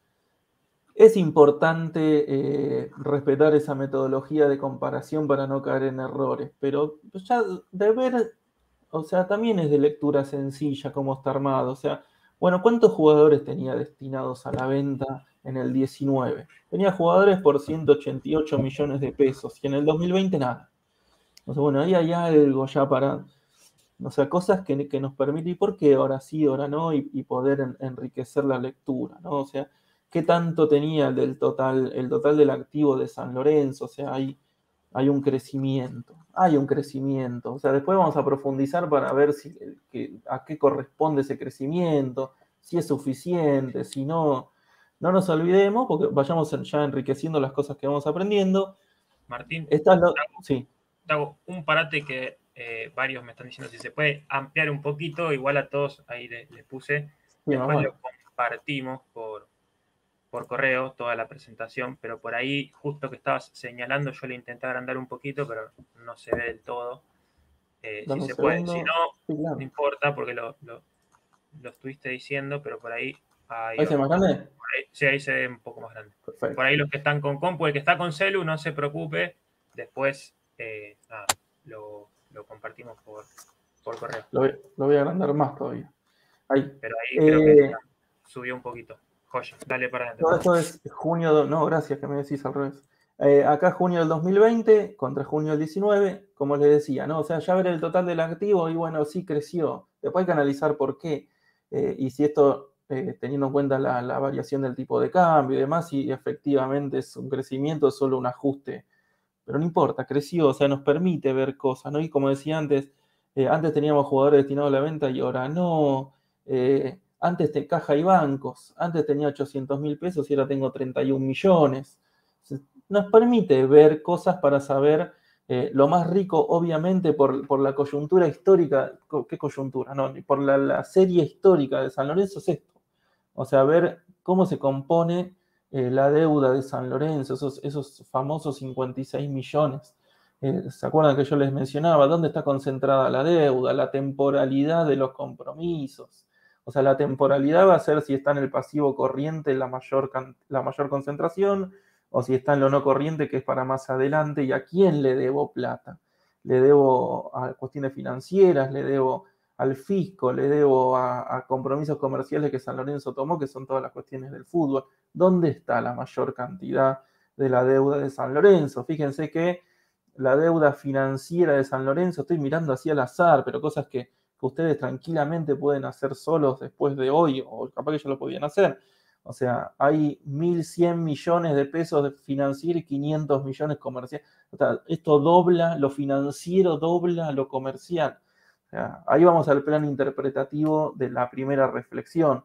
es importante respetar esa metodología de comparación para no caer en errores, pero ya de ver, o sea, también es de lectura sencilla cómo está armado. O sea, bueno, ¿cuántos jugadores tenía destinados a la venta en el 19? Tenía jugadores por 188 millones de pesos y en el 2020 nada. O sea, bueno, ahí hay algo ya para, o sea, cosas que nos permiten, ¿y por qué ahora sí, ahora no? Y poder enriquecer la lectura, ¿no? O sea, ¿qué tanto tenía el total del activo de San Lorenzo? O sea, hay un crecimiento, o sea, después vamos a profundizar para ver a qué corresponde ese crecimiento, si es suficiente, si no, no nos olvidemos, porque vayamos ya enriqueciendo las cosas que vamos aprendiendo. Martín, Sí. te hago un parate que varios me están diciendo si se puede ampliar un poquito, igual a todos ahí les puse, Sí, después mamá. lo compartimos por correo toda la presentación, pero por ahí justo que estabas señalando yo le intenté agrandar un poquito, pero no se ve del todo. Si Dame un se puede, si segundo. no, Sí, no claro. importa porque lo estuviste diciendo, pero por ahí, ahí ¿Ahí se va. ve más grande? Sí, ahí se ve un poco más grande. Por Perfecto. ahí los que están con compu, el que está con celu, no se preocupe, después nada, lo compartimos por correo. Lo voy a agrandar más todavía. Ahí. Pero ahí creo que subió un poquito. Joya, dale para adentro. Todo esto es junio, no, gracias que me decís al revés. Acá junio del 2020 contra junio del 19, como les decía, ¿no? O sea, ya ver el total del activo y bueno, sí creció. Después hay que analizar por qué. Y si esto, teniendo en cuenta la variación del tipo de cambio y demás, si efectivamente es un crecimiento, es solo un ajuste. Pero no importa, creció, o sea, nos permite ver cosas, ¿no? Y como decía antes, antes teníamos jugadores destinados a la venta y ahora no. Antes de caja y bancos, antes tenía 800.000 pesos y ahora tengo 31 millones. Nos permite ver cosas para saber lo más rico, obviamente, por la coyuntura histórica. ¿Qué coyuntura? No, por la serie histórica de San Lorenzo es esto. O sea, ver cómo se compone la deuda de San Lorenzo, esos famosos 56 millones. ¿Se acuerdan que yo les mencionaba? ¿Dónde está concentrada la deuda? La temporalidad de los compromisos. O sea, la temporalidad va a ser si está en el pasivo corriente la mayor concentración o si está en lo no corriente, que es para más adelante. ¿Y a quién le debo plata? Le debo a cuestiones financieras, le debo al fisco, le debo a compromisos comerciales que San Lorenzo tomó, que son todas las cuestiones del fútbol. ¿Dónde está la mayor cantidad de la deuda de San Lorenzo? Fíjense que la deuda financiera de San Lorenzo, estoy mirando así al azar, pero cosas que ustedes tranquilamente pueden hacer solos después de hoy, o capaz que ya lo podían hacer. O sea, hay 1.100 millones de pesos de financiero y 500 millones comerciales. O sea, esto dobla lo financiero, dobla lo comercial. O sea, ahí vamos al plano interpretativo de la primera reflexión.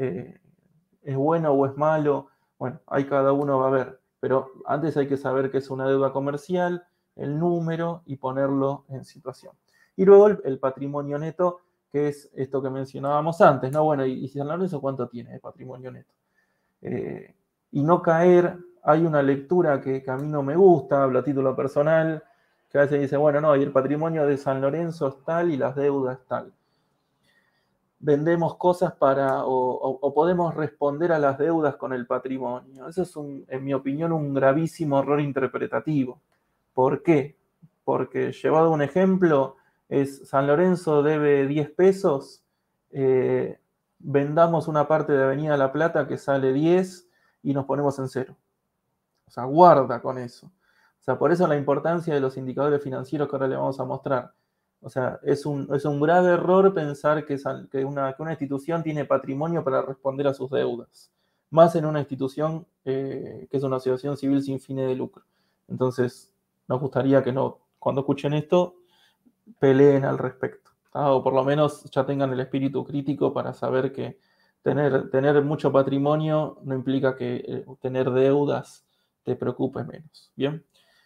¿Es bueno o es malo? Bueno, ahí cada uno va a ver. Pero antes hay que saber qué es una deuda comercial, el número y ponerlo en situación. Y luego el patrimonio neto, que es esto que mencionábamos antes, ¿no? Bueno, y San Lorenzo, ¿cuánto tiene de patrimonio neto? y no caer. Hay una lectura que a mí no me gusta, hablo a título personal, que a veces dice, bueno, no, y el patrimonio de San Lorenzo es tal y las deudas tal. Vendemos cosas o podemos responder a las deudas con el patrimonio. Eso es, en mi opinión, un gravísimo error interpretativo. ¿Por qué? Porque, llevado un ejemplo, es San Lorenzo debe 10 pesos, vendamos una parte de Avenida La Plata que sale 10 y nos ponemos en cero. O sea, guarda con eso. O sea, por eso la importancia de los indicadores financieros que ahora le vamos a mostrar. O sea, es un grave error pensar que una institución tiene patrimonio para responder a sus deudas. Más en una institución que es una asociación civil sin fines de lucro. Entonces, nos gustaría que cuando escuchen esto, peleen al respecto. O por lo menos ya tengan el espíritu crítico para saber que tener mucho patrimonio no implica que tener deudas te preocupe menos. Bien.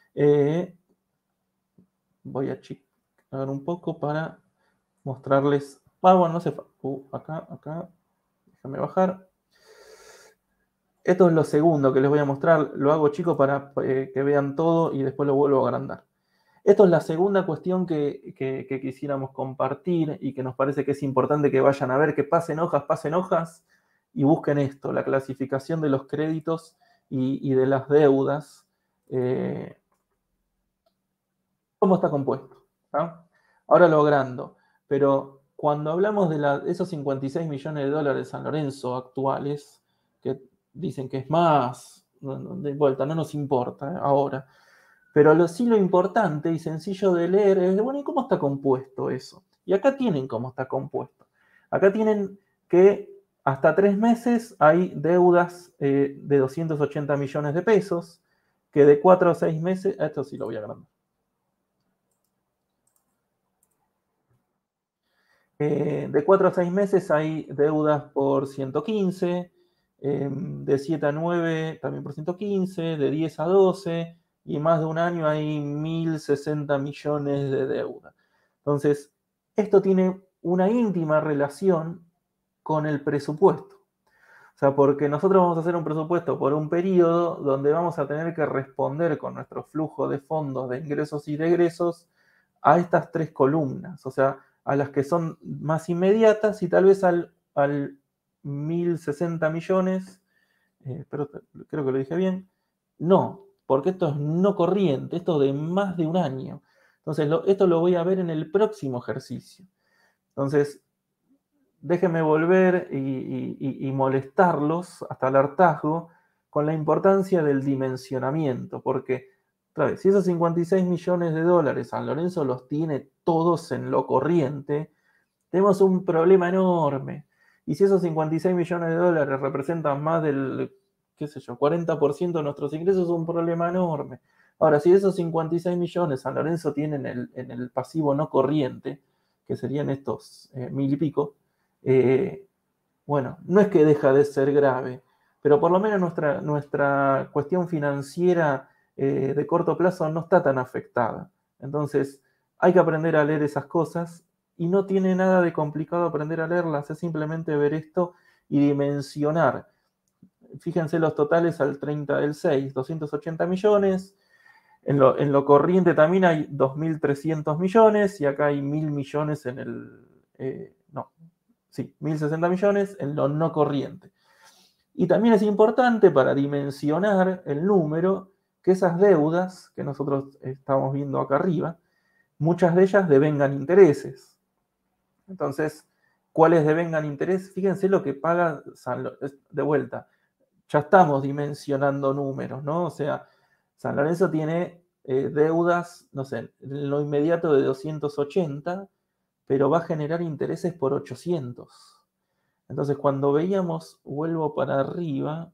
Voy a checar un poco para mostrarles. Bueno, no sé. Acá. Déjame bajar. Esto es lo segundo que les voy a mostrar. Lo hago chico para que vean todo y después lo vuelvo a agrandar. Esto es la segunda cuestión que quisiéramos compartir y que nos parece que es importante que vayan a ver, que pasen hojas y busquen esto, la clasificación de los créditos y de las deudas. ¿Cómo está compuesto? ¿Ah? Ahora lo agrando, pero cuando hablamos de esos 56 millones de dólares de San Lorenzo actuales, que dicen que es más, de vuelta, no nos importa ahora, pero sí lo importante y sencillo de leer es, bueno, ¿y cómo está compuesto eso? Y acá tienen cómo está compuesto. Acá tienen que hasta 3 meses hay deudas de 280 millones de pesos, que de 4 a 6 meses, esto sí lo voy a agrandar. De 4 a 6 meses hay deudas por 115, de 7 a 9 también por 115, de 10 a 12, y más de un año hay 1.060 millones de deuda. Entonces, esto tiene una íntima relación con el presupuesto. O sea, porque nosotros vamos a hacer un presupuesto por un periodo donde vamos a tener que responder con nuestro flujo de fondos de ingresos y de egresos a estas 3 columnas. O sea, a las que son más inmediatas y tal vez al 1.060 millones, pero creo que lo dije bien, no, porque esto es no corriente, esto de más de un año. Entonces, esto lo voy a ver en el próximo ejercicio. Entonces, déjenme volver y molestarlos hasta el hartazgo con la importancia del dimensionamiento, porque, otra vez, si esos 56 millones de dólares San Lorenzo los tiene todos en lo corriente, tenemos un problema enorme. Y si esos 56 millones de dólares representan más del, 40% de nuestros ingresos, es un problema enorme. Ahora, si esos 56 millones San Lorenzo tiene en el pasivo no corriente, que serían estos 1.000 y pico, bueno, no es que deja de ser grave, pero por lo menos nuestra cuestión financiera de corto plazo no está tan afectada. Entonces, hay que aprender a leer esas cosas y no tiene nada de complicado aprender a leerlas, es simplemente ver esto y dimensionar. Fíjense los totales al 30 del 6, 280 millones. En lo corriente también hay 2.300 millones y acá hay 1.000 millones en el... Sí, 1.060 millones en lo no corriente. Y también es importante para dimensionar el número que esas deudas que nosotros estamos viendo acá arriba, muchas de ellas devengan intereses. Entonces, ¿cuáles devengan interés? Fíjense lo que paga de vuelta. Ya estamos dimensionando números, ¿no? O sea, San Lorenzo tiene deudas, no sé, en lo inmediato de 280, pero va a generar intereses por 800. Entonces, cuando veíamos, vuelvo para arriba,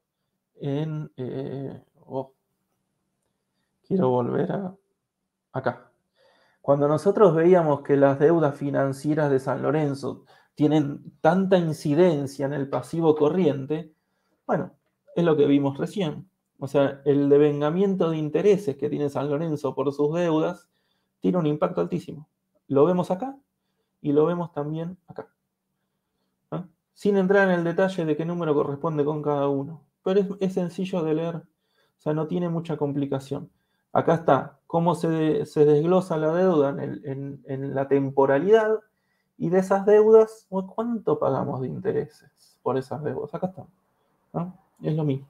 quiero volver acá. Cuando nosotros veíamos que las deudas financieras de San Lorenzo tienen tanta incidencia en el pasivo corriente, bueno, es lo que vimos recién. O sea, el devengamiento de intereses que tiene San Lorenzo por sus deudas tiene un impacto altísimo. Lo vemos acá y lo vemos también acá. Sin entrar en el detalle de qué número corresponde con cada uno. pero es sencillo de leer. O sea, no tiene mucha complicación. Acá está cómo se desglosa la deuda en la temporalidad, y de esas deudas, ¿cuánto pagamos de intereses por esas deudas? Acá está, ¿no? Es lo mismo.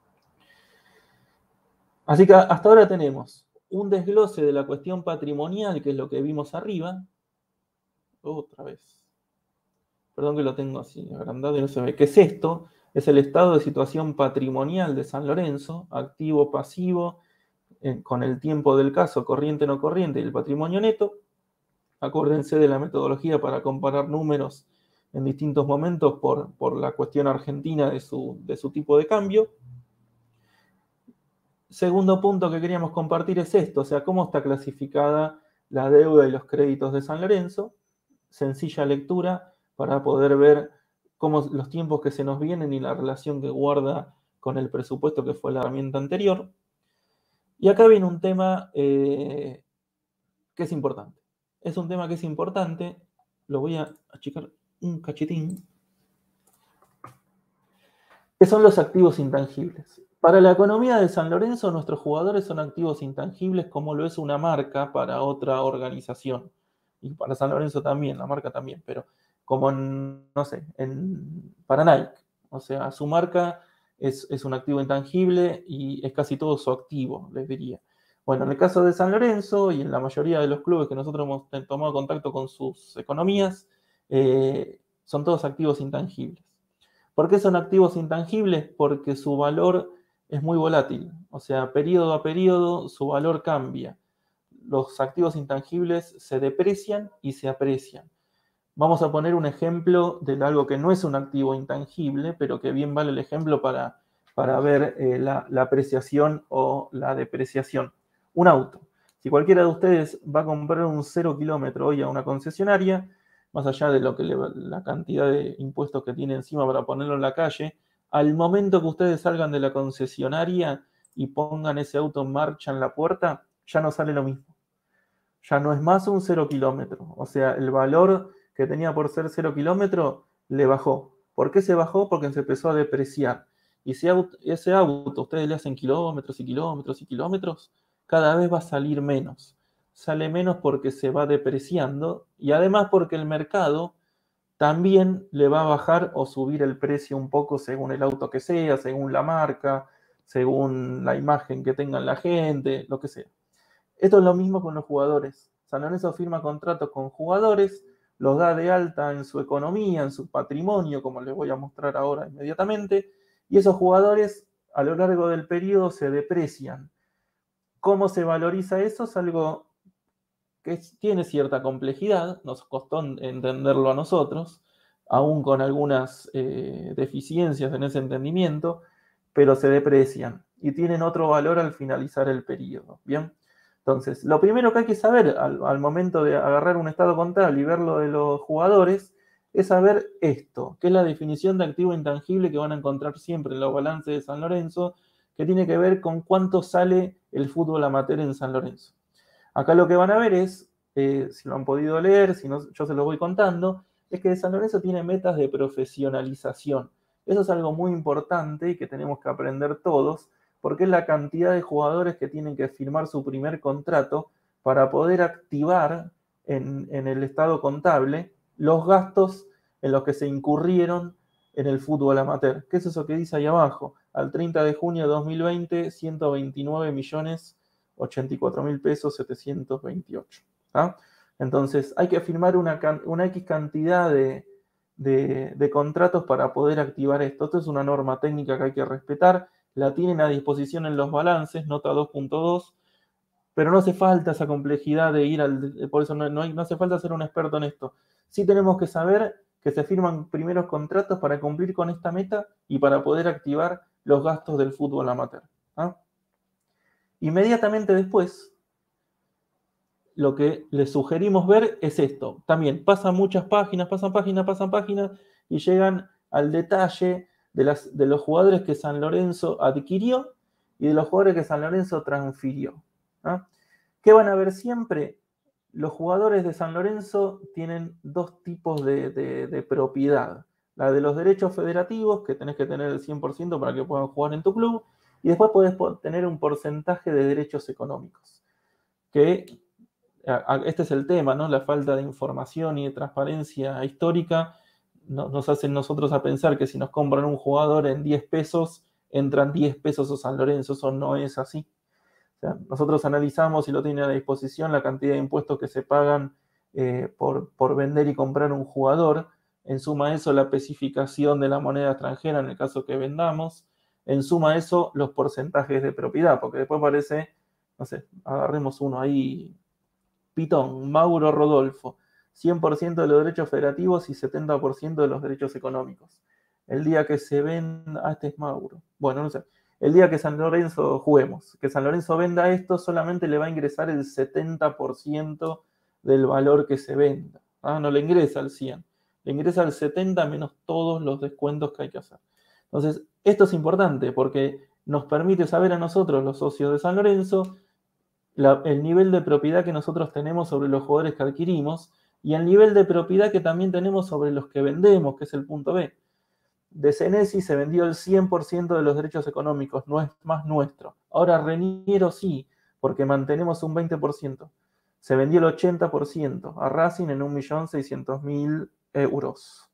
Así que hasta ahora tenemos un desglose de la cuestión patrimonial, que es lo que vimos arriba. Otra vez. Perdón que lo tengo así agrandado y no se ve. ¿Qué es esto? Es el estado de situación patrimonial de San Lorenzo, activo, pasivo, con el tiempo del caso, corriente, no corriente, y el patrimonio neto. Acuérdense de la metodología para comparar números en distintos momentos por la cuestión argentina de su tipo de cambio. Segundo punto que queríamos compartir es esto, o sea, cómo está clasificada la deuda y los créditos de San Lorenzo. Sencilla lectura para poder ver cómo los tiempos que se nos vienen y la relación que guarda con el presupuesto, que fue la herramienta anterior. Y acá viene un tema que es importante. Es un tema que es importante, lo voy a achicar un cachetín, que son los activos intangibles. Para la economía de San Lorenzo, nuestros jugadores son activos intangibles, como lo es una marca para otra organización. Y para San Lorenzo también, la marca también, pero como no sé, para Nike. O sea, su marca es un activo intangible y es casi todo su activo, les diría. Bueno, en el caso de San Lorenzo y en la mayoría de los clubes que nosotros hemos tomado contacto con sus economías, son todos activos intangibles. ¿Por qué son activos intangibles? Porque su valor es muy volátil, o sea, periodo a periodo su valor cambia. Los activos intangibles se deprecian y se aprecian. Vamos a poner un ejemplo de algo que no es un activo intangible, pero que bien vale el ejemplo para ver la apreciación o la depreciación. Un auto. Si cualquiera de ustedes va a comprar un 0 kilómetro hoy a una concesionaria, más allá de la cantidad de impuestos que tiene encima para ponerlo en la calle, al momento que ustedes salgan de la concesionaria y pongan ese auto en marcha en la puerta, ya no sale lo mismo. Ya no es más un 0 kilómetro. O sea, el valor que tenía por ser 0 kilómetro le bajó. ¿Por qué se bajó? Porque se empezó a depreciar. Y si ese auto ustedes le hacen kilómetros y kilómetros y kilómetros, cada vez va a salir menos. Sale menos porque se va depreciando y además porque el mercado también le va a bajar o subir el precio un poco según el auto que sea, según la marca, según la imagen que tenga la gente, lo que sea. Esto es lo mismo con los jugadores. San Lorenzo firma contratos con jugadores, los da de alta en su economía, en su patrimonio, como les voy a mostrar ahora inmediatamente, y esos jugadores a lo largo del periodo se deprecian. ¿Cómo se valoriza eso? Es algo que tiene cierta complejidad, nos costó entenderlo a nosotros, aún con algunas deficiencias en ese entendimiento, pero se deprecian y tienen otro valor al finalizar el periodo. ¿Bien? Entonces, lo primero que hay que saber al momento de agarrar un estado contable y ver lo de los jugadores es saber esto, que es la definición de activo intangible que van a encontrar siempre en los balances de San Lorenzo, que tiene que ver con cuánto sale el fútbol amateur en San Lorenzo. Acá lo que van a ver es, si lo han podido leer, si no, yo se lo voy contando, es que San Lorenzo tiene metas de profesionalización. Eso es algo muy importante y que tenemos que aprender todos, porque es la cantidad de jugadores que tienen que firmar su primer contrato para poder activar en el estado contable los gastos en los que se incurrieron en el fútbol amateur. ¿Qué es eso que dice ahí abajo? Al 30 de junio de 2020, 129 millones 84.000 pesos 728. ¿Ah? Entonces hay que firmar una X cantidad de contratos para poder activar esto. Esto es una norma técnica que hay que respetar. La tienen a disposición en los balances, nota 2.2, pero no hace falta esa complejidad de ir por eso no hace falta ser un experto en esto. Sí tenemos que saber que se firman primeros contratos para cumplir con esta meta y para poder activar los gastos del fútbol amateur. ¿Ah? Inmediatamente después, lo que les sugerimos ver es esto. También pasan muchas páginas, pasan páginas y llegan al detalle de los jugadores que San Lorenzo adquirió y de los jugadores que San Lorenzo transfirió. ¿Ah? ¿Qué van a ver siempre? Los jugadores de San Lorenzo tienen dos tipos de propiedad. La de los derechos federativos, que tenés que tener el 100% para que puedan jugar en tu club, y después podés tener un porcentaje de derechos económicos. Que este es el tema, ¿no? La falta de información y de transparencia histórica nos hacen nosotros a pensar que si nos compran un jugador en 10 pesos, entran 10 pesos a San Lorenzo. Eso no es así. O sea, nosotros analizamos, y lo tienen a disposición, la cantidad de impuestos que se pagan por vender y comprar un jugador. En suma a eso, la especificación de la moneda extranjera en el caso que vendamos. En suma a eso, los porcentajes de propiedad, porque después parece, no sé, agarremos uno ahí, Pitón, Mauro Rodolfo, 100% de los derechos federativos y 70% de los derechos económicos. El día que se venda, este es Mauro, bueno, no sé, el día que San Lorenzo juguemos, que San Lorenzo venda esto, solamente le va a ingresar el 70% del valor que se venda. No le ingresa el 100, le ingresa el 70 menos todos los descuentos que hay que hacer. Entonces, esto es importante porque nos permite saber a nosotros, los socios de San Lorenzo, el nivel de propiedad que nosotros tenemos sobre los jugadores que adquirimos y el nivel de propiedad que también tenemos sobre los que vendemos, que es el punto B. De Senesi se vendió el 100% de los derechos económicos, no es más nuestro. Ahora Reniero sí, porque mantenemos un 20%. Se vendió el 80% a Racing en 1.600.000 euros.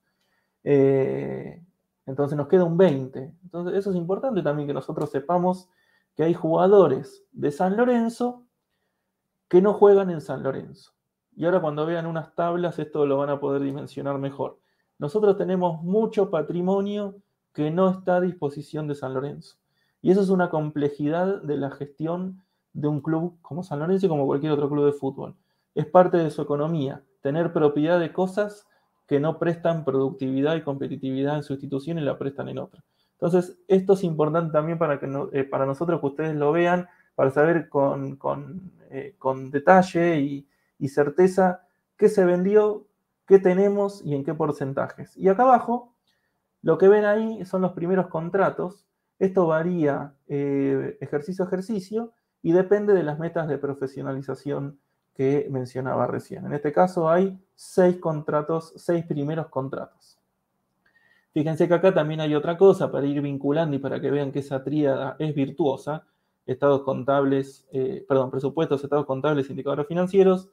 Entonces nos queda un 20%. Entonces eso es importante también que nosotros sepamos que hay jugadores de San Lorenzo que no juegan en San Lorenzo. Y ahora cuando vean unas tablas esto lo van a poder dimensionar mejor. Nosotros tenemos mucho patrimonio que no está a disposición de San Lorenzo. Y eso es una complejidad de la gestión de un club como San Lorenzo y como cualquier otro club de fútbol. Es parte de su economía, tener propiedad de cosas que no prestan productividad y competitividad en su institución y la prestan en otra. Entonces, esto es importante también para nosotros que ustedes lo vean, para saber con detalle y certeza qué se vendió, qué tenemos y en qué porcentajes. Y acá abajo, lo que ven ahí son los primeros contratos. Esto varía ejercicio a ejercicio y depende de las metas de profesionalización que mencionaba recién. En este caso hay 6 contratos, 6 primeros contratos. Fíjense que acá también hay otra cosa para ir vinculando y para que vean que esa tríada es virtuosa. Estados contables, presupuestos, estados contables, indicadores financieros.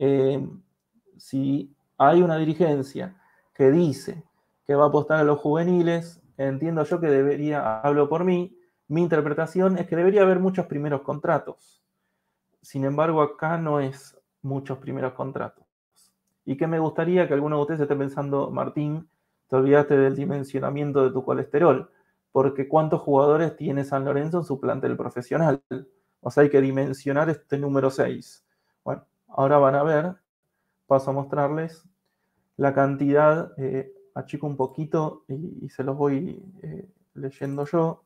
Si hay una dirigencia que dice que va a apostar a los juveniles, entiendo yo que debería, hablo por mí, mi interpretación es que debería haber muchos primeros contratos. Sin embargo, acá no es muchos primeros contratos. ¿Y qué me gustaría que alguno de ustedes esté pensando, Martín, te olvidaste del dimensionamiento de tu colesterol? Porque ¿cuántos jugadores tiene San Lorenzo en su plantel profesional? O sea, hay que dimensionar este número 6. Bueno, ahora van a ver, paso a mostrarles la cantidad, achico un poquito y se los voy leyendo yo.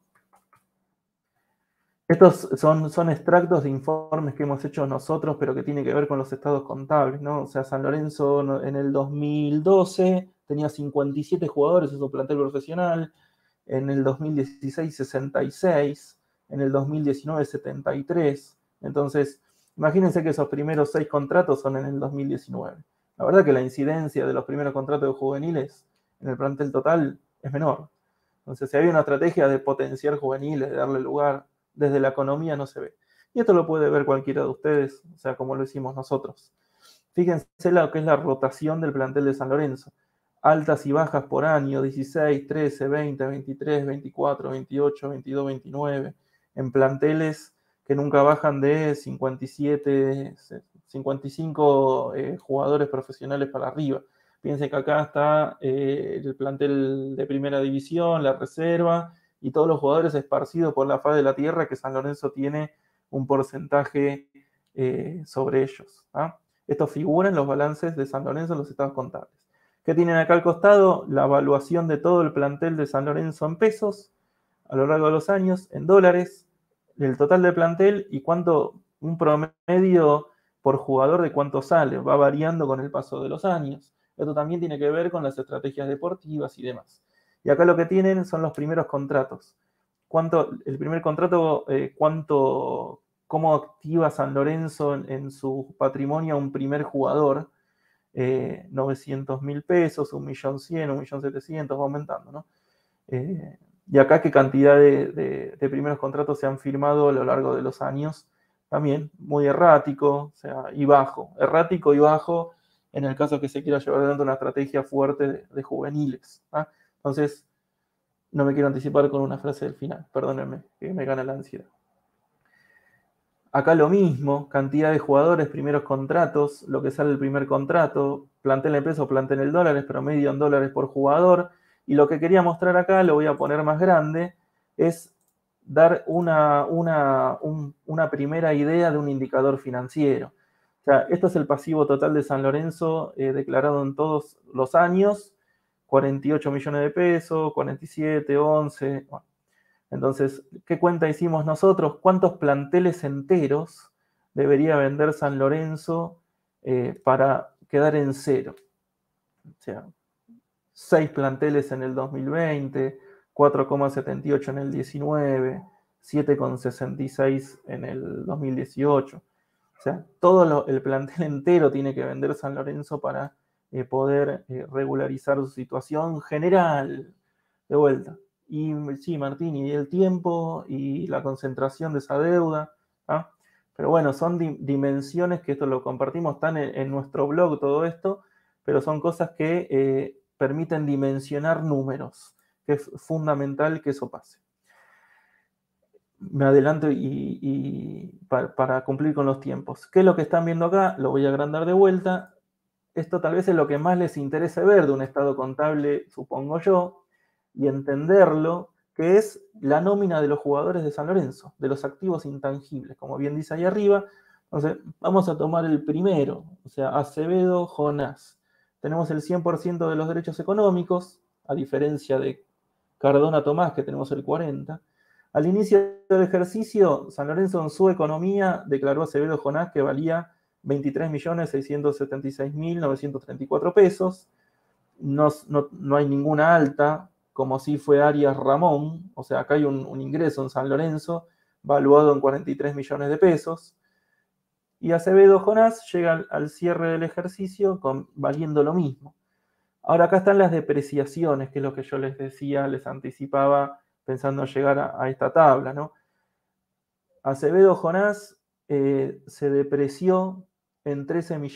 Estos son extractos de informes que hemos hecho nosotros, pero que tiene que ver con los estados contables, ¿no? O sea, San Lorenzo en el 2012 tenía 57 jugadores en su plantel profesional, en el 2016 66, en el 2019 73. Entonces, imagínense que esos primeros 6 contratos son en el 2019. La verdad que la incidencia de los primeros contratos de juveniles en el plantel total es menor. Entonces, si había una estrategia de potenciar juveniles, de darle lugar, desde la economía no se ve. Y esto lo puede ver cualquiera de ustedes, o sea, como lo hicimos nosotros. Fíjense lo que es la rotación del plantel de San Lorenzo. Altas y bajas por año, 16, 13, 20, 23, 24, 28, 22, 29, en planteles que nunca bajan de 57, 55 jugadores profesionales para arriba. Piensen que acá está el plantel de primera división, la reserva, y todos los jugadores esparcidos por la faz de la tierra que San Lorenzo tiene un porcentaje sobre ellos. Esto figura en los balances de San Lorenzo en los estados contables. ¿Qué tienen acá al costado? La evaluación de todo el plantel de San Lorenzo en pesos a lo largo de los años, en dólares, el total de plantel y cuánto, un promedio por jugador de cuánto sale. Va variando con el paso de los años. Esto también tiene que ver con las estrategias deportivas y demás. Y acá lo que tienen son los primeros contratos. El primer contrato, cómo activa San Lorenzo en su patrimonio a un primer jugador. 900.000 pesos, 1.100.000, 1.700.000, va aumentando, ¿no? Y acá qué cantidad de primeros contratos se han firmado a lo largo de los años, también muy errático, o sea, y bajo, errático y bajo en el caso que se quiera llevar adelante una estrategia fuerte de juveniles. ¿Ah? Entonces, no me quiero anticipar con una frase del final, perdónenme, que me gana la ansiedad. Acá lo mismo, cantidad de jugadores, primeros contratos, lo que sale el primer contrato, plantel en pesos, plantel en dólares, promedio en dólares por jugador. Y lo que quería mostrar acá, lo voy a poner más grande, es dar una primera idea de un indicador financiero. O sea, esto es el pasivo total de San Lorenzo declarado en todos los años, 48 millones de pesos, 47, 11, bueno. Entonces, ¿qué cuenta hicimos nosotros? ¿Cuántos planteles enteros debería vender San Lorenzo para quedar en cero? O sea, 6 planteles en el 2020, 4,78 en el 19, 7,66 en el 2018. O sea, todo el plantel entero tiene que vender San Lorenzo para poder regularizar su situación general. De vuelta. Y sí, Martín, y el tiempo y la concentración de esa deuda. ¿Ah? Pero bueno, son dimensiones que esto lo compartimos, están en nuestro blog todo esto, pero son cosas que permiten dimensionar números, que es fundamental que eso pase. Me adelanto para cumplir con los tiempos. ¿Qué es lo que están viendo acá? Lo voy a agrandar de vuelta. Esto tal vez es lo que más les interese ver de un estado contable, supongo yo, y entenderlo, que es la nómina de los jugadores de San Lorenzo, de los activos intangibles, como bien dice ahí arriba. Entonces, vamos a tomar el primero, o sea, Acevedo, Jonás. Tenemos el 100% de los derechos económicos, a diferencia de Cardona Tomás, que tenemos el 40%. Al inicio del ejercicio, San Lorenzo en su economía declaró a Acevedo Jonás que valía 23.676.934 pesos. No hay ninguna alta, como si fue Arias Ramón, o sea, acá hay un ingreso en San Lorenzo valuado en 43 millones de pesos. Y Acevedo Jonás llega al cierre del ejercicio valiendo lo mismo. Ahora acá están las depreciaciones, que es lo que yo les decía, les anticipaba pensando llegar a esta tabla, ¿no? Acevedo Jonás se depreció en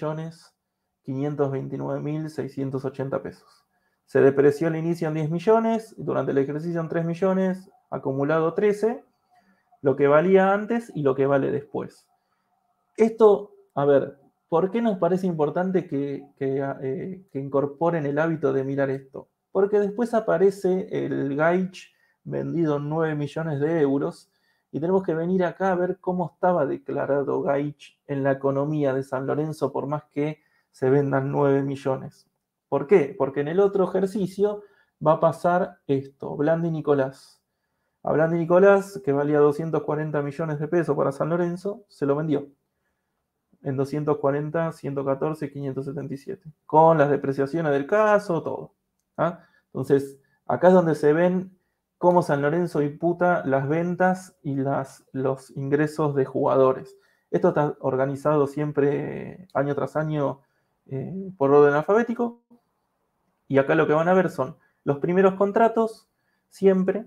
13.529.680 pesos. Se depreció al inicio en 10 millones, durante el ejercicio en 3 millones, acumulado 13, lo que valía antes y lo que vale después. Esto, a ver, ¿por qué nos parece importante que incorporen el hábito de mirar esto? Porque después aparece el Gaich vendido en 9 millones de euros y tenemos que venir acá a ver cómo estaba declarado Gaich en la economía de San Lorenzo por más que se vendan 9 millones. ¿Por qué? Porque en el otro ejercicio va a pasar esto, Blandi Nicolás. A Blandi Nicolás, que valía 240 millones de pesos para San Lorenzo, se lo vendió en 240, 114, 577, con las depreciaciones del caso, todo. ¿Ah? Entonces, acá es donde se ven cómo San Lorenzo imputa las ventas y los ingresos de jugadores. Esto está organizado siempre año tras año por orden alfabético. Y acá lo que van a ver son los primeros contratos, siempre,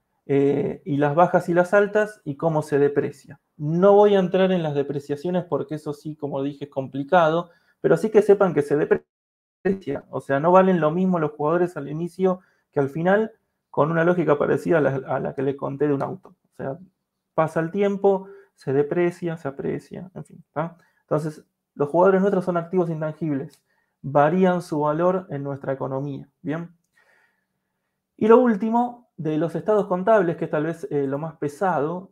y las bajas y las altas y cómo se deprecia. No voy a entrar en las depreciaciones porque eso sí, como dije, es complicado, pero sí que sepan que se deprecia. O sea, no valen lo mismo los jugadores al inicio que al final, con una lógica parecida a la que les conté de un auto. O sea, pasa el tiempo, se deprecia, se aprecia, en fin. ¿tá? Entonces, los jugadores nuestros son activos intangibles. Varían su valor en nuestra economía. ¿Bien? Y lo último, de los estados contables, que es tal vez lo más pesado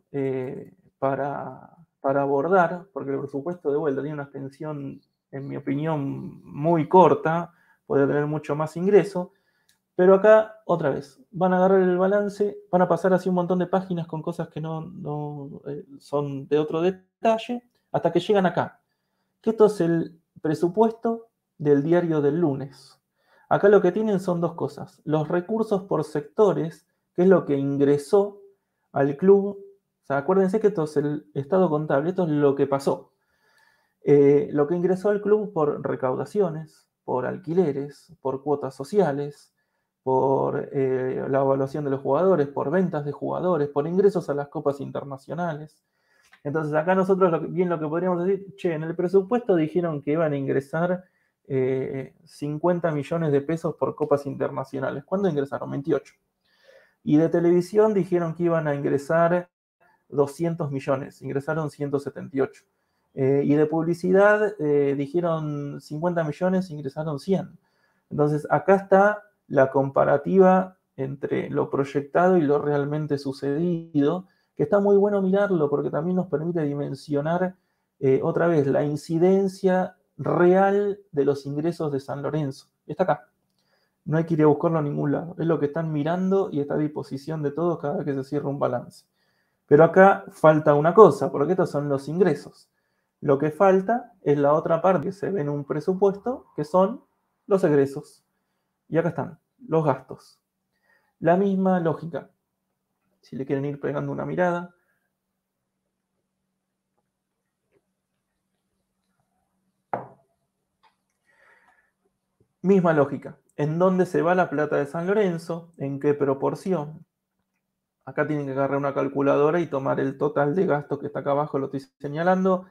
para abordar, porque el presupuesto de vuelta tiene una extensión, en mi opinión, muy corta, podría tener mucho más ingreso, pero acá, otra vez, van a agarrar el balance, van a pasar así un montón de páginas con cosas que no son de otro detalle, hasta que llegan acá. Que esto es el presupuesto del diario del lunes. Acá lo que tienen son dos cosas. Los recursos por sectores, que es lo que ingresó al club. O sea, acuérdense que esto es el estado contable, esto es lo que pasó. Lo que ingresó al club por recaudaciones, por alquileres, por cuotas sociales, por la evaluación de los jugadores, por ventas de jugadores, por ingresos a las copas internacionales. Entonces acá nosotros lo que podríamos decir, che, en el presupuesto dijeron que iban a ingresar 50 millones de pesos por copas internacionales. ¿Cuándo ingresaron? 28. Y de televisión dijeron que iban a ingresar 200 millones, ingresaron 178. Y de publicidad dijeron 50 millones, ingresaron 100. Entonces acá está la comparativa entre lo proyectado y lo realmente sucedido, que está muy bueno mirarlo porque también nos permite dimensionar otra vez la incidencia real de los ingresos de San Lorenzo. Está acá. No hay que ir a buscarlo a ningún lado. Es lo que están mirando y está a disposición de todos cada vez que se cierra un balance. Pero acá falta una cosa, porque estos son los ingresos. Lo que falta es la otra parte que se ve en un presupuesto, que son los egresos. Y acá están, los gastos. La misma lógica. Si le quieren ir pegando una mirada. Misma lógica. ¿En dónde se va la plata de San Lorenzo? ¿En qué proporción? Acá tienen que agarrar una calculadora y tomar el total de gasto que está acá abajo, lo estoy señalando,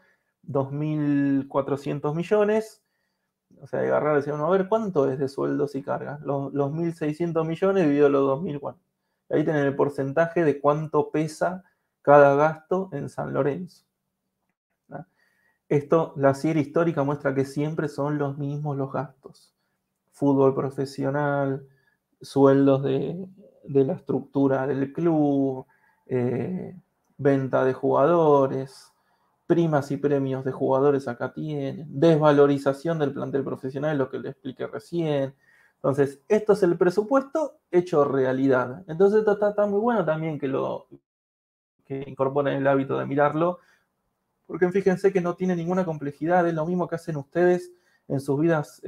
2.400 millones. O sea, agarrar y decir, bueno, a ver, ¿cuánto es de sueldos y cargas? Los 1.600 millones dividido los 2.000, bueno. Ahí tienen el porcentaje de cuánto pesa cada gasto en San Lorenzo. ¿No? Esto, la serie histórica muestra que siempre son los mismos los gastos. Fútbol profesional, sueldos de la estructura del club, venta de jugadores, primas y premios de jugadores acá tienen, desvalorización del plantel profesional, lo que le expliqué recién. Entonces, esto es el presupuesto hecho realidad. Entonces, esto está muy bueno también que incorporen el hábito de mirarlo, porque fíjense que no tiene ninguna complejidad, es lo mismo que hacen ustedes en sus vidas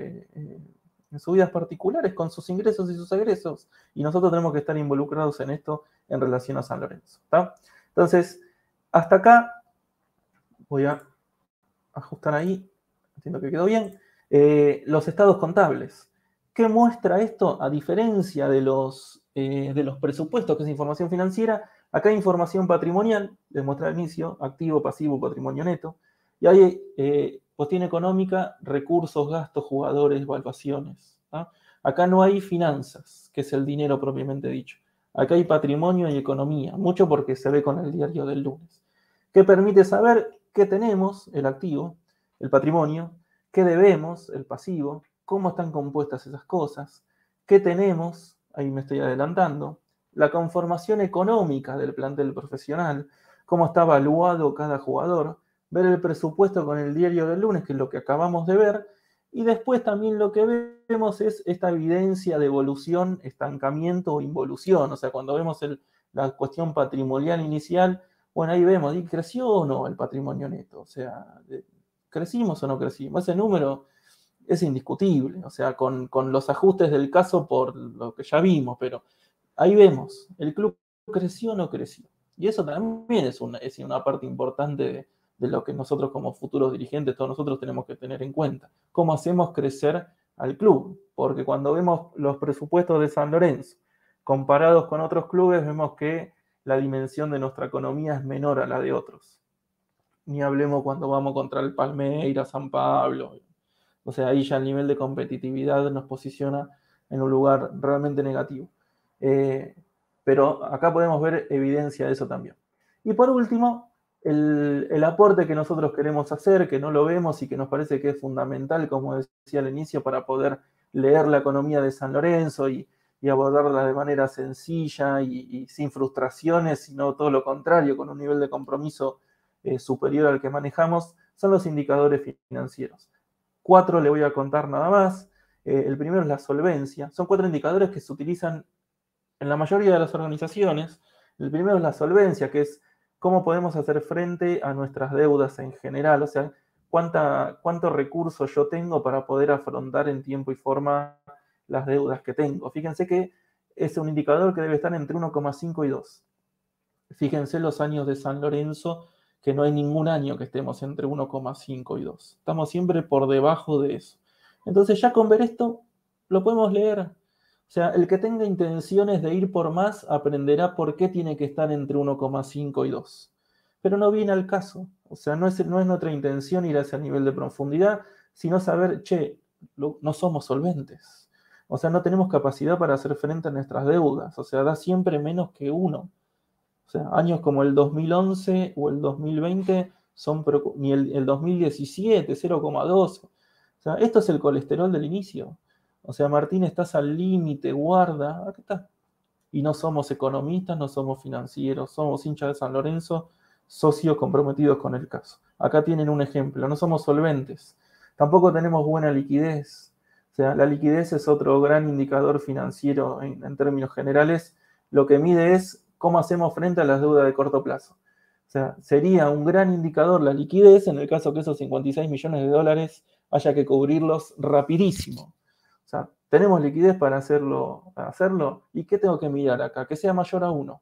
particulares, con sus ingresos y sus egresos, y nosotros tenemos que estar involucrados en esto en relación a San Lorenzo. ¿Tá? Entonces, hasta acá, voy a ajustar ahí, entiendo que quedó bien, los estados contables. ¿Qué muestra esto? A diferencia de los presupuestos, que es información financiera, acá hay información patrimonial, les muestra al inicio, activo, pasivo, patrimonio neto, y hay cuestión económica, recursos, gastos, jugadores, evaluaciones. ¿Ah? Acá no hay finanzas, que es el dinero propiamente dicho. Acá hay patrimonio y economía, mucho porque se ve con el diario del lunes. ¿Qué permite saber qué tenemos, el activo, el patrimonio, qué debemos, el pasivo, cómo están compuestas esas cosas, qué tenemos, ahí me estoy adelantando, la conformación económica del plantel profesional, cómo está evaluado cada jugador, ver el presupuesto con el diario del lunes, que es lo que acabamos de ver, y después también lo que vemos es esta evidencia de evolución, estancamiento o involución, o sea, cuando vemos la cuestión patrimonial inicial, bueno, ahí vemos, ¿creció o no el patrimonio neto? O sea, ¿crecimos o no crecimos? Ese número es indiscutible, o sea, con los ajustes del caso por lo que ya vimos, pero ahí vemos, ¿el club creció o no creció? Y eso también es una parte importante de lo que nosotros como futuros dirigentes, todos nosotros tenemos que tener en cuenta. ¿Cómo hacemos crecer al club? Porque cuando vemos los presupuestos de San Lorenzo comparados con otros clubes, vemos que la dimensión de nuestra economía es menor a la de otros. Ni hablemos cuando vamos contra el Palmeiras, San Pablo. O sea, ahí ya el nivel de competitividad nos posiciona en un lugar realmente negativo. Pero acá podemos ver evidencia de eso también. Y por último, el aporte que nosotros queremos hacer, que no lo vemos y que nos parece que es fundamental, como decía al inicio, para poder leer la economía de San Lorenzo y abordarla de manera sencilla y sin frustraciones, sino todo lo contrario, con un nivel de compromiso superior al que manejamos, son los indicadores financieros. 4 le voy a contar nada más. El primero es la solvencia. Son 4 indicadores que se utilizan en la mayoría de las organizaciones. El primero es la solvencia, que es cómo podemos hacer frente a nuestras deudas en general, o sea, cuánto recursos yo tengo para poder afrontar en tiempo y forma las deudas que tengo. Fíjense que es un indicador que debe estar entre 1,5 y 2. Fíjense los años de San Lorenzo, que no hay ningún año que estemos entre 1,5 y 2. Estamos siempre por debajo de eso. Entonces ya con ver esto, lo podemos leer. O sea, el que tenga intenciones de ir por más aprenderá por qué tiene que estar entre 1,5 y 2. Pero no viene al caso. O sea, no es nuestra intención ir a ese nivel de profundidad, sino saber, che, no somos solventes. O sea, no tenemos capacidad para hacer frente a nuestras deudas. O sea, da siempre menos que 1. O sea, años como el 2011 o el 2020 ni el 2017, 0,2. O sea, esto es el colesterol del inicio. O sea, Martín, estás al límite, guarda, acá está. Y no somos economistas, no somos financieros, somos hinchas de San Lorenzo, socios comprometidos con el caso. Acá tienen un ejemplo, no somos solventes, tampoco tenemos buena liquidez. O sea, la liquidez es otro gran indicador financiero en términos generales. Lo que mide es cómo hacemos frente a las deudas de corto plazo. O sea, sería un gran indicador la liquidez en el caso que esos 56 millones de dólares haya que cubrirlos rapidísimo. O sea, tenemos liquidez para hacerlo. ¿Y qué tengo que mirar acá? Que sea mayor a 1.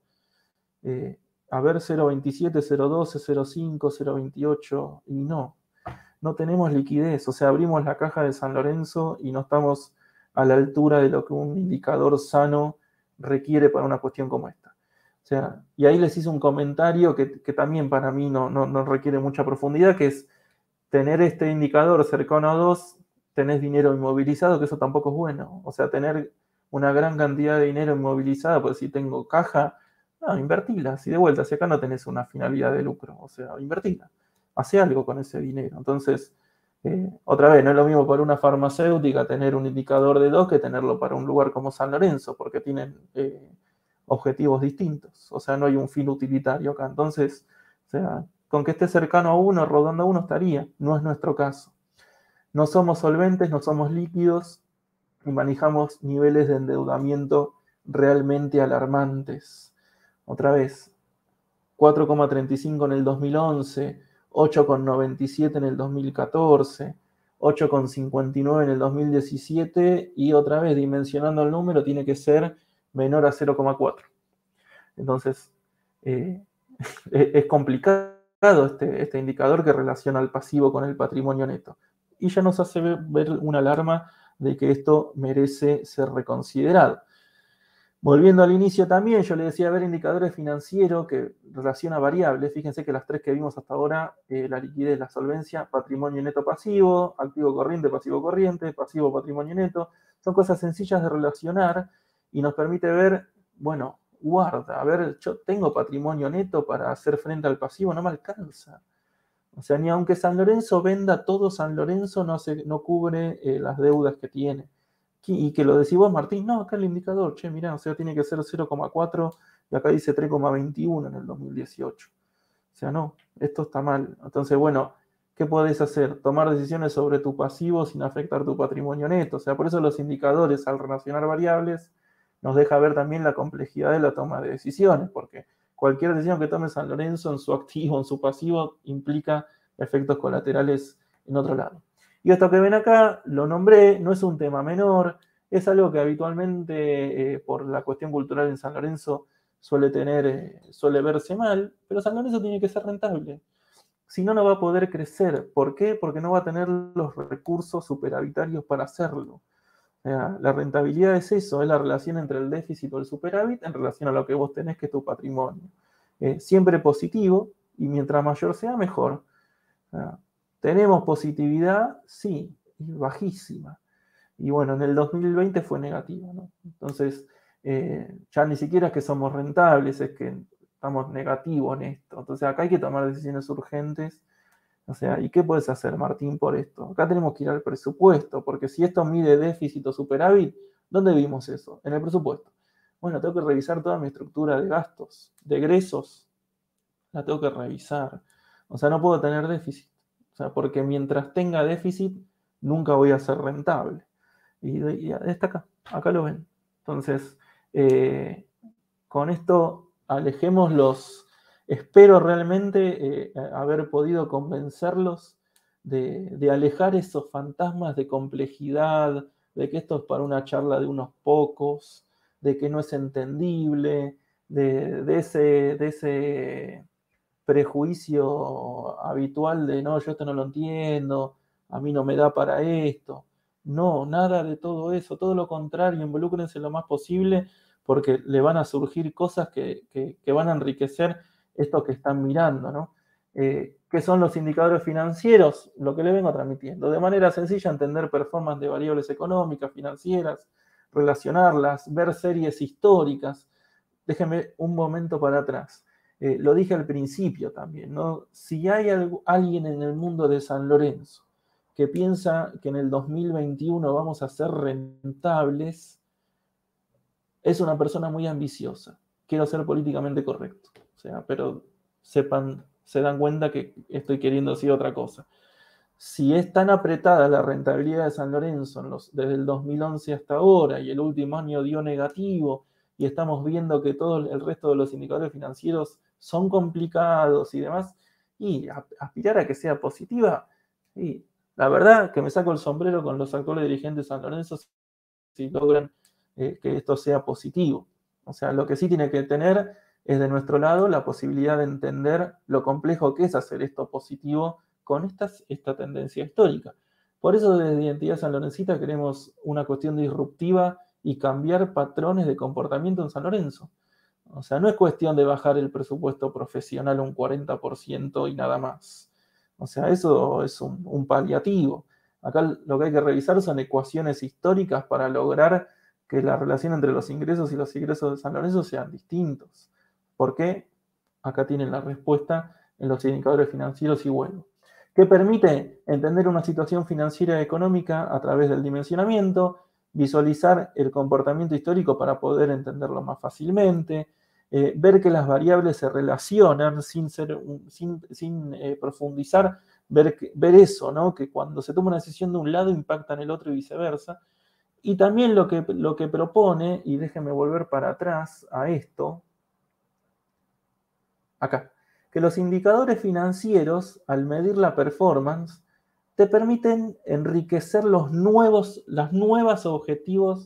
A ver, 0,27, 0,12, 0,5, 0,28. Y no tenemos liquidez. O sea, abrimos la caja de San Lorenzo y no estamos a la altura de lo que un indicador sano requiere para una cuestión como esta. O sea, y ahí les hice un comentario que también para mí no requiere mucha profundidad, que es tener este indicador cercano a 2, tenés dinero inmovilizado, que eso tampoco es bueno. O sea, tener una gran cantidad de dinero inmovilizado, pues si tengo caja, no, invertila. Si de vuelta, si acá no tenés una finalidad de lucro, o sea, invertila. Hace algo con ese dinero. Entonces, otra vez, no es lo mismo para una farmacéutica tener un indicador de 2 que tenerlo para un lugar como San Lorenzo, porque tienen objetivos distintos. O sea, no hay un fin utilitario acá. Entonces, o sea, con que esté cercano a 1, rodando a 1 estaría. No es nuestro caso. No somos solventes, no somos líquidos y manejamos niveles de endeudamiento realmente alarmantes. Otra vez, 4,35 en el 2011, 8,97 en el 2014, 8,59 en el 2017 y otra vez dimensionando el número tiene que ser menor a 0,4. Entonces, es complicado este indicador que relaciona el pasivo con el patrimonio neto. Y ya nos hace ver una alarma de que esto merece ser reconsiderado. Volviendo al inicio también, yo le decía ver indicadores financieros que relaciona variables. Fíjense que las tres que vimos hasta ahora, la liquidez, la solvencia, patrimonio neto pasivo, activo corriente, pasivo patrimonio neto, son cosas sencillas de relacionar y nos permite ver, bueno, guarda, a ver, yo tengo patrimonio neto para hacer frente al pasivo, no me alcanza. O sea, ni aunque San Lorenzo venda todo San Lorenzo, no cubre las deudas que tiene. Y que lo decís vos, Martín, no, acá el indicador, che, mirá, o sea, tiene que ser 0,4 y acá dice 3,21 en el 2018. O sea, no, esto está mal. Entonces, bueno, ¿qué podés hacer? Tomar decisiones sobre tu pasivo sin afectar tu patrimonio neto. O sea, por eso los indicadores, al relacionar variables, nos deja ver también la complejidad de la toma de decisiones, porque cualquier decisión que tome San Lorenzo en su activo, en su pasivo, implica efectos colaterales en otro lado. Y esto que ven acá, lo nombré, no es un tema menor, es algo que habitualmente, por la cuestión cultural en San Lorenzo, suele verse mal, pero San Lorenzo tiene que ser rentable. Si no, no va a poder crecer. ¿Por qué? Porque no va a tener los recursos superavitarios para hacerlo. La rentabilidad es eso, es la relación entre el déficit o el superávit en relación a lo que vos tenés, que es tu patrimonio. Siempre positivo, y mientras mayor sea, mejor. ¿Tenemos positividad? Sí, bajísima. Y bueno, en el 2020 fue negativa, ¿no? Entonces, ya ni siquiera es que somos rentables, es que estamos negativos en esto. Entonces, acá hay que tomar decisiones urgentes. O sea, ¿y qué puedes hacer, Martín, por esto? Acá tenemos que ir al presupuesto, porque si esto mide déficit o superávit, ¿dónde vimos eso? En el presupuesto. Bueno, tengo que revisar toda mi estructura de gastos, de egresos, la tengo que revisar. O sea, no puedo tener déficit. O sea, porque mientras tenga déficit, nunca voy a ser rentable. Y está acá lo ven. Entonces, con esto alejémoslos. Espero realmente haber podido convencerlos de alejar esos fantasmas de complejidad, de que esto es para una charla de unos pocos, de que no es entendible, de ese prejuicio habitual de no, yo esto no lo entiendo, a mí no me da para esto. No, nada de todo eso, todo lo contrario, involúcrense lo más posible porque le van a surgir cosas que van a enriquecer esto que están mirando, ¿no? ¿Qué son los indicadores financieros? Lo que le vengo transmitiendo. De manera sencilla, entender performance de variables económicas, financieras, relacionarlas, ver series históricas. Déjenme un momento para atrás. Lo dije al principio también, ¿no? Si hay alguien en el mundo de San Lorenzo que piensa que en el 2021 vamos a ser rentables, es una persona muy ambiciosa. Quiero ser políticamente correcto. O sea, pero sepan, se dan cuenta que estoy queriendo decir otra cosa. Si es tan apretada la rentabilidad de San Lorenzo desde el 2011 hasta ahora y el último año dio negativo y estamos viendo que todo el resto de los indicadores financieros son complicados y demás, y aspirar a que sea positiva, y la verdad que me saco el sombrero con los actuales dirigentes de San Lorenzo si logran que esto sea positivo. O sea, lo que sí tiene que tener es de nuestro lado la posibilidad de entender lo complejo que es hacer esto positivo con esta tendencia histórica. Por eso desde Identidad Sanlorencita queremos una cuestión disruptiva y cambiar patrones de comportamiento en San Lorenzo. O sea, no es cuestión de bajar el presupuesto profesional un 40% y nada más. O sea, eso es un paliativo. Acá lo que hay que revisar son ecuaciones históricas para lograr que la relación entre los ingresos y los egresos de San Lorenzo sean distintos. ¿Por qué? Acá tienen la respuesta en los indicadores financieros y vuelvo. ¿Qué permite entender una situación financiera y económica a través del dimensionamiento? Visualizar el comportamiento histórico para poder entenderlo más fácilmente, ver que las variables se relacionan sin profundizar, ver eso, ¿no? Que cuando se toma una decisión de un lado impacta en el otro y viceversa. Y también lo que propone, y déjenme volver para atrás a esto, acá, que los indicadores financieros, al medir la performance, te permiten enriquecer los nuevos objetivos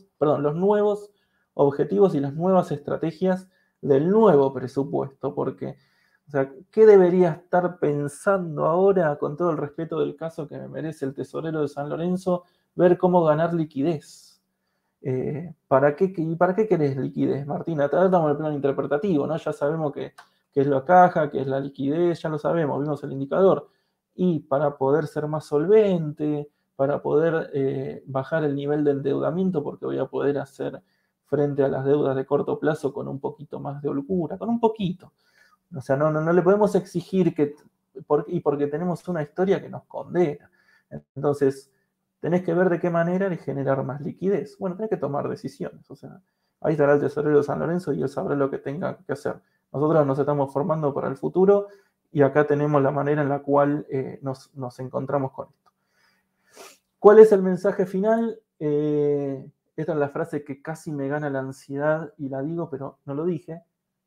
y las nuevas estrategias del nuevo presupuesto, porque, o sea, ¿qué debería estar pensando ahora, con todo el respeto del caso que me merece el tesorero de San Lorenzo, ver cómo ganar liquidez? ¿Para qué querés liquidez, Martina? Estamos en el plano interpretativo, ¿no? Ya sabemos qué es la caja, qué es la liquidez, ya lo sabemos, vimos el indicador. Y para poder ser más solvente, para poder bajar el nivel de endeudamiento, porque voy a poder hacer frente a las deudas de corto plazo con un poquito más de holgura, con un poquito. O sea, no le podemos exigir porque tenemos una historia que nos condena. Entonces, tenés que ver de qué manera generar más liquidez. Bueno, tenés que tomar decisiones. O sea, ahí estará el tesorero de San Lorenzo y él sabrá lo que tenga que hacer. Nosotros nos estamos formando para el futuro y acá tenemos la manera en la cual nos encontramos con esto. ¿Cuál es el mensaje final? Esta es la frase que casi me gana la ansiedad y la digo, pero no lo dije.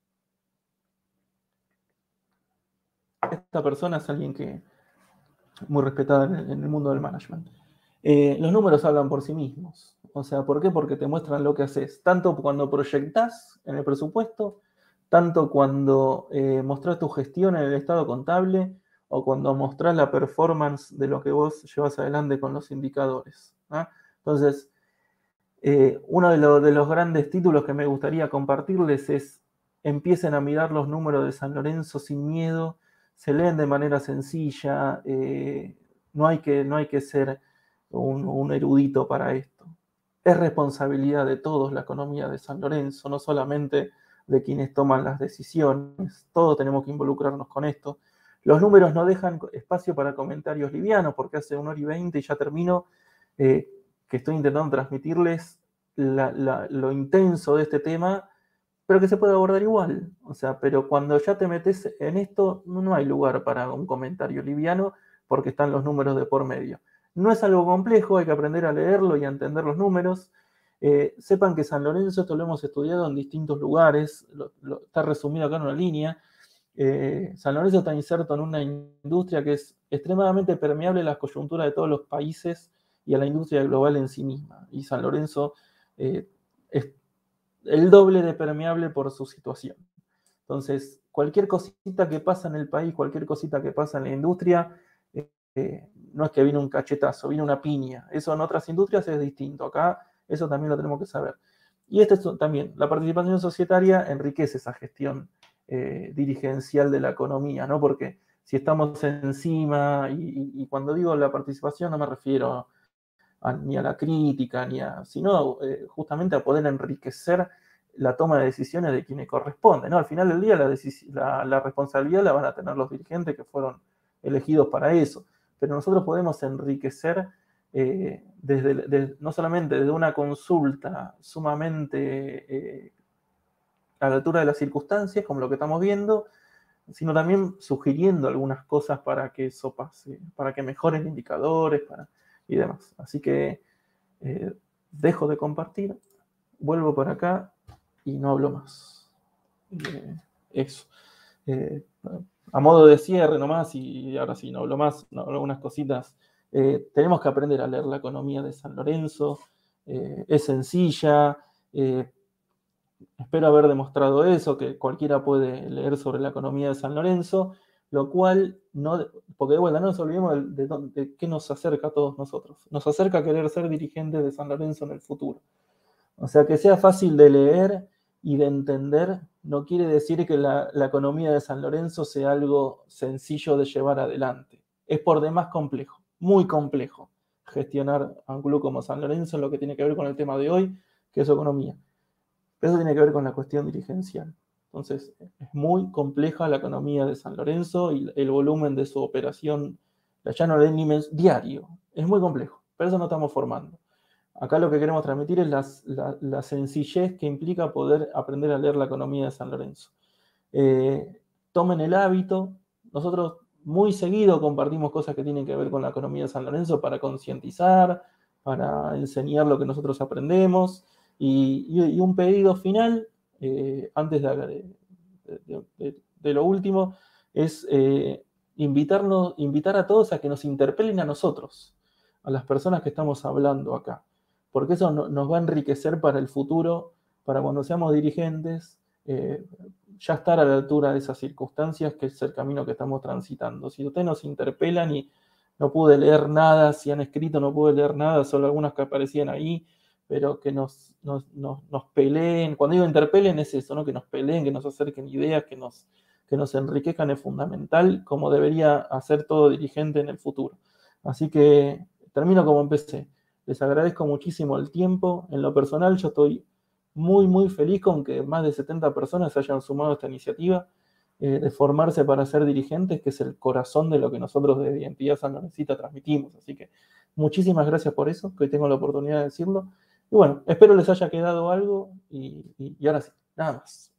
Esta persona es alguien que muy respetada en el mundo del management. Los números hablan por sí mismos. O sea, ¿por qué? Porque te muestran lo que haces, tanto cuando proyectás en el presupuesto, tanto cuando mostrás tu gestión en el estado contable o cuando mostrás la performance de lo que vos llevas adelante con los indicadores. ¿Ah? Entonces, uno de los grandes títulos que me gustaría compartirles es: empiecen a mirar los números de San Lorenzo sin miedo, se leen de manera sencilla, no hay que ser un erudito para esto. Es responsabilidad de todos la economía de San Lorenzo, no solamente de quienes toman las decisiones. Todos tenemos que involucrarnos con esto. Los números no dejan espacio para comentarios livianos, porque hace 1:20 y ya termino, que estoy intentando transmitirles lo intenso de este tema, pero que se puede abordar igual. O sea, pero cuando ya te metes en esto, no hay lugar para un comentario liviano, porque están los números de por medio. No es algo complejo, hay que aprender a leerlo y a entender los números. Sepan que San Lorenzo, esto lo hemos estudiado en distintos lugares, está resumido acá en una línea. San Lorenzo está inserto en una industria que es extremadamente permeable a las coyunturas de todos los países y a la industria global en sí misma. Y San Lorenzo es el doble de permeable por su situación. Entonces, cualquier cosita que pasa en el país, cualquier cosita que pasa en la industria, no es que viene un cachetazo, viene una piña. Eso en otras industrias es distinto. Acá eso también lo tenemos que saber. Y también, la participación societaria enriquece esa gestión dirigencial de la economía, ¿no? Porque si estamos encima, y cuando digo la participación no me refiero ni a la crítica, sino justamente a poder enriquecer la toma de decisiones de quienes corresponde, ¿no? Al final del día la responsabilidad la van a tener los dirigentes que fueron elegidos para eso, pero nosotros podemos enriquecer no solamente desde una consulta sumamente a la altura de las circunstancias, como lo que estamos viendo, sino también sugiriendo algunas cosas para que eso pase, para que mejoren indicadores y demás. Así que dejo de compartir, vuelvo para acá y no hablo más. Eso. A modo de cierre nomás, y ahora sí, no hablo más, no hablo unas cositas. Tenemos que aprender a leer la economía de San Lorenzo. Es sencilla. Espero haber demostrado eso, que cualquiera puede leer sobre la economía de San Lorenzo, lo cual, porque de vuelta, no nos olvidemos de qué nos acerca a todos nosotros. Nos acerca a querer ser dirigentes de San Lorenzo en el futuro. O sea, que sea fácil de leer y de entender no quiere decir que la economía de San Lorenzo sea algo sencillo de llevar adelante. Es por demás complejo, muy complejo, gestionar a un club como San Lorenzo en lo que tiene que ver con el tema de hoy, que es su economía. Eso tiene que ver con la cuestión dirigencial. Entonces, es muy compleja la economía de San Lorenzo y el volumen de su operación, ya no de diario. Es muy complejo, pero eso no estamos formando. Acá lo que queremos transmitir es la sencillez que implica poder aprender a leer la economía de San Lorenzo. Tomen el hábito. Nosotros muy seguido compartimos cosas que tienen que ver con la economía de San Lorenzo para concientizar, para enseñar lo que nosotros aprendemos. Y un pedido final, antes de lo último, es invitar a todos a que nos interpelen a nosotros, a las personas que estamos hablando acá, porque eso nos va a enriquecer para el futuro, para cuando seamos dirigentes, ya estar a la altura de esas circunstancias, que es el camino que estamos transitando. Si ustedes nos interpelan y no pude leer nada, si han escrito no pude leer nada, solo algunas que aparecían ahí, pero que nos peleen. Cuando digo interpelen es eso, ¿no? Que nos peleen, que nos acerquen ideas, que nos enriquezcan, es fundamental, como debería hacer todo dirigente en el futuro. Así que termino como empecé. Les agradezco muchísimo el tiempo. En lo personal, yo estoy muy, muy feliz con que más de 70 personas se hayan sumado a esta iniciativa de formarse para ser dirigentes, que es el corazón de lo que nosotros de Identidad San Lorencita transmitimos. Así que muchísimas gracias por eso, que hoy tengo la oportunidad de decirlo. Y bueno, espero les haya quedado algo y ahora sí, nada más.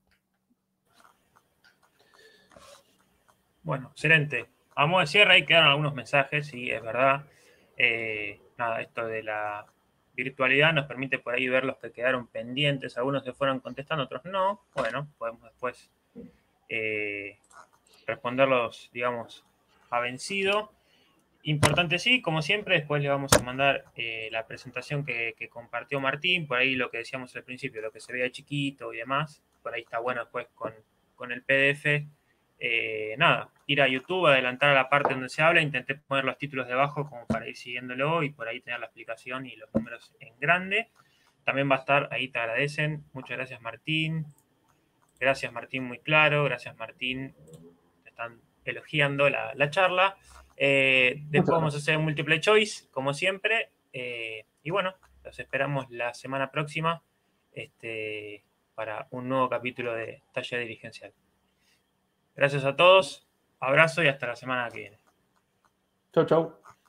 Bueno, excelente. A modo de cierre, ahí quedaron algunos mensajes, sí, es verdad. Nada, esto de la virtualidad nos permite por ahí ver los que quedaron pendientes. Algunos se fueron contestando, otros no. Bueno, podemos después responderlos, digamos, a vencido. Importante sí, como siempre, después le vamos a mandar la presentación que compartió Martín, por ahí lo que decíamos al principio, lo que se veía chiquito y demás, por ahí está bueno después con el PDF. Nada, ir a YouTube, adelantar a la parte donde se habla, intenté poner los títulos debajo como para ir siguiéndolo y por ahí tener la explicación y los números en grande. También va a estar, ahí te agradecen. Muchas gracias Martín. Gracias Martín, muy claro. Gracias Martín. Te están elogiando la charla. Después vamos a hacer multiple choice, como siempre. Y bueno, los esperamos la semana próxima para un nuevo capítulo de Taller Dirigencial. Gracias a todos, abrazo y hasta la semana que viene. Chau, chau.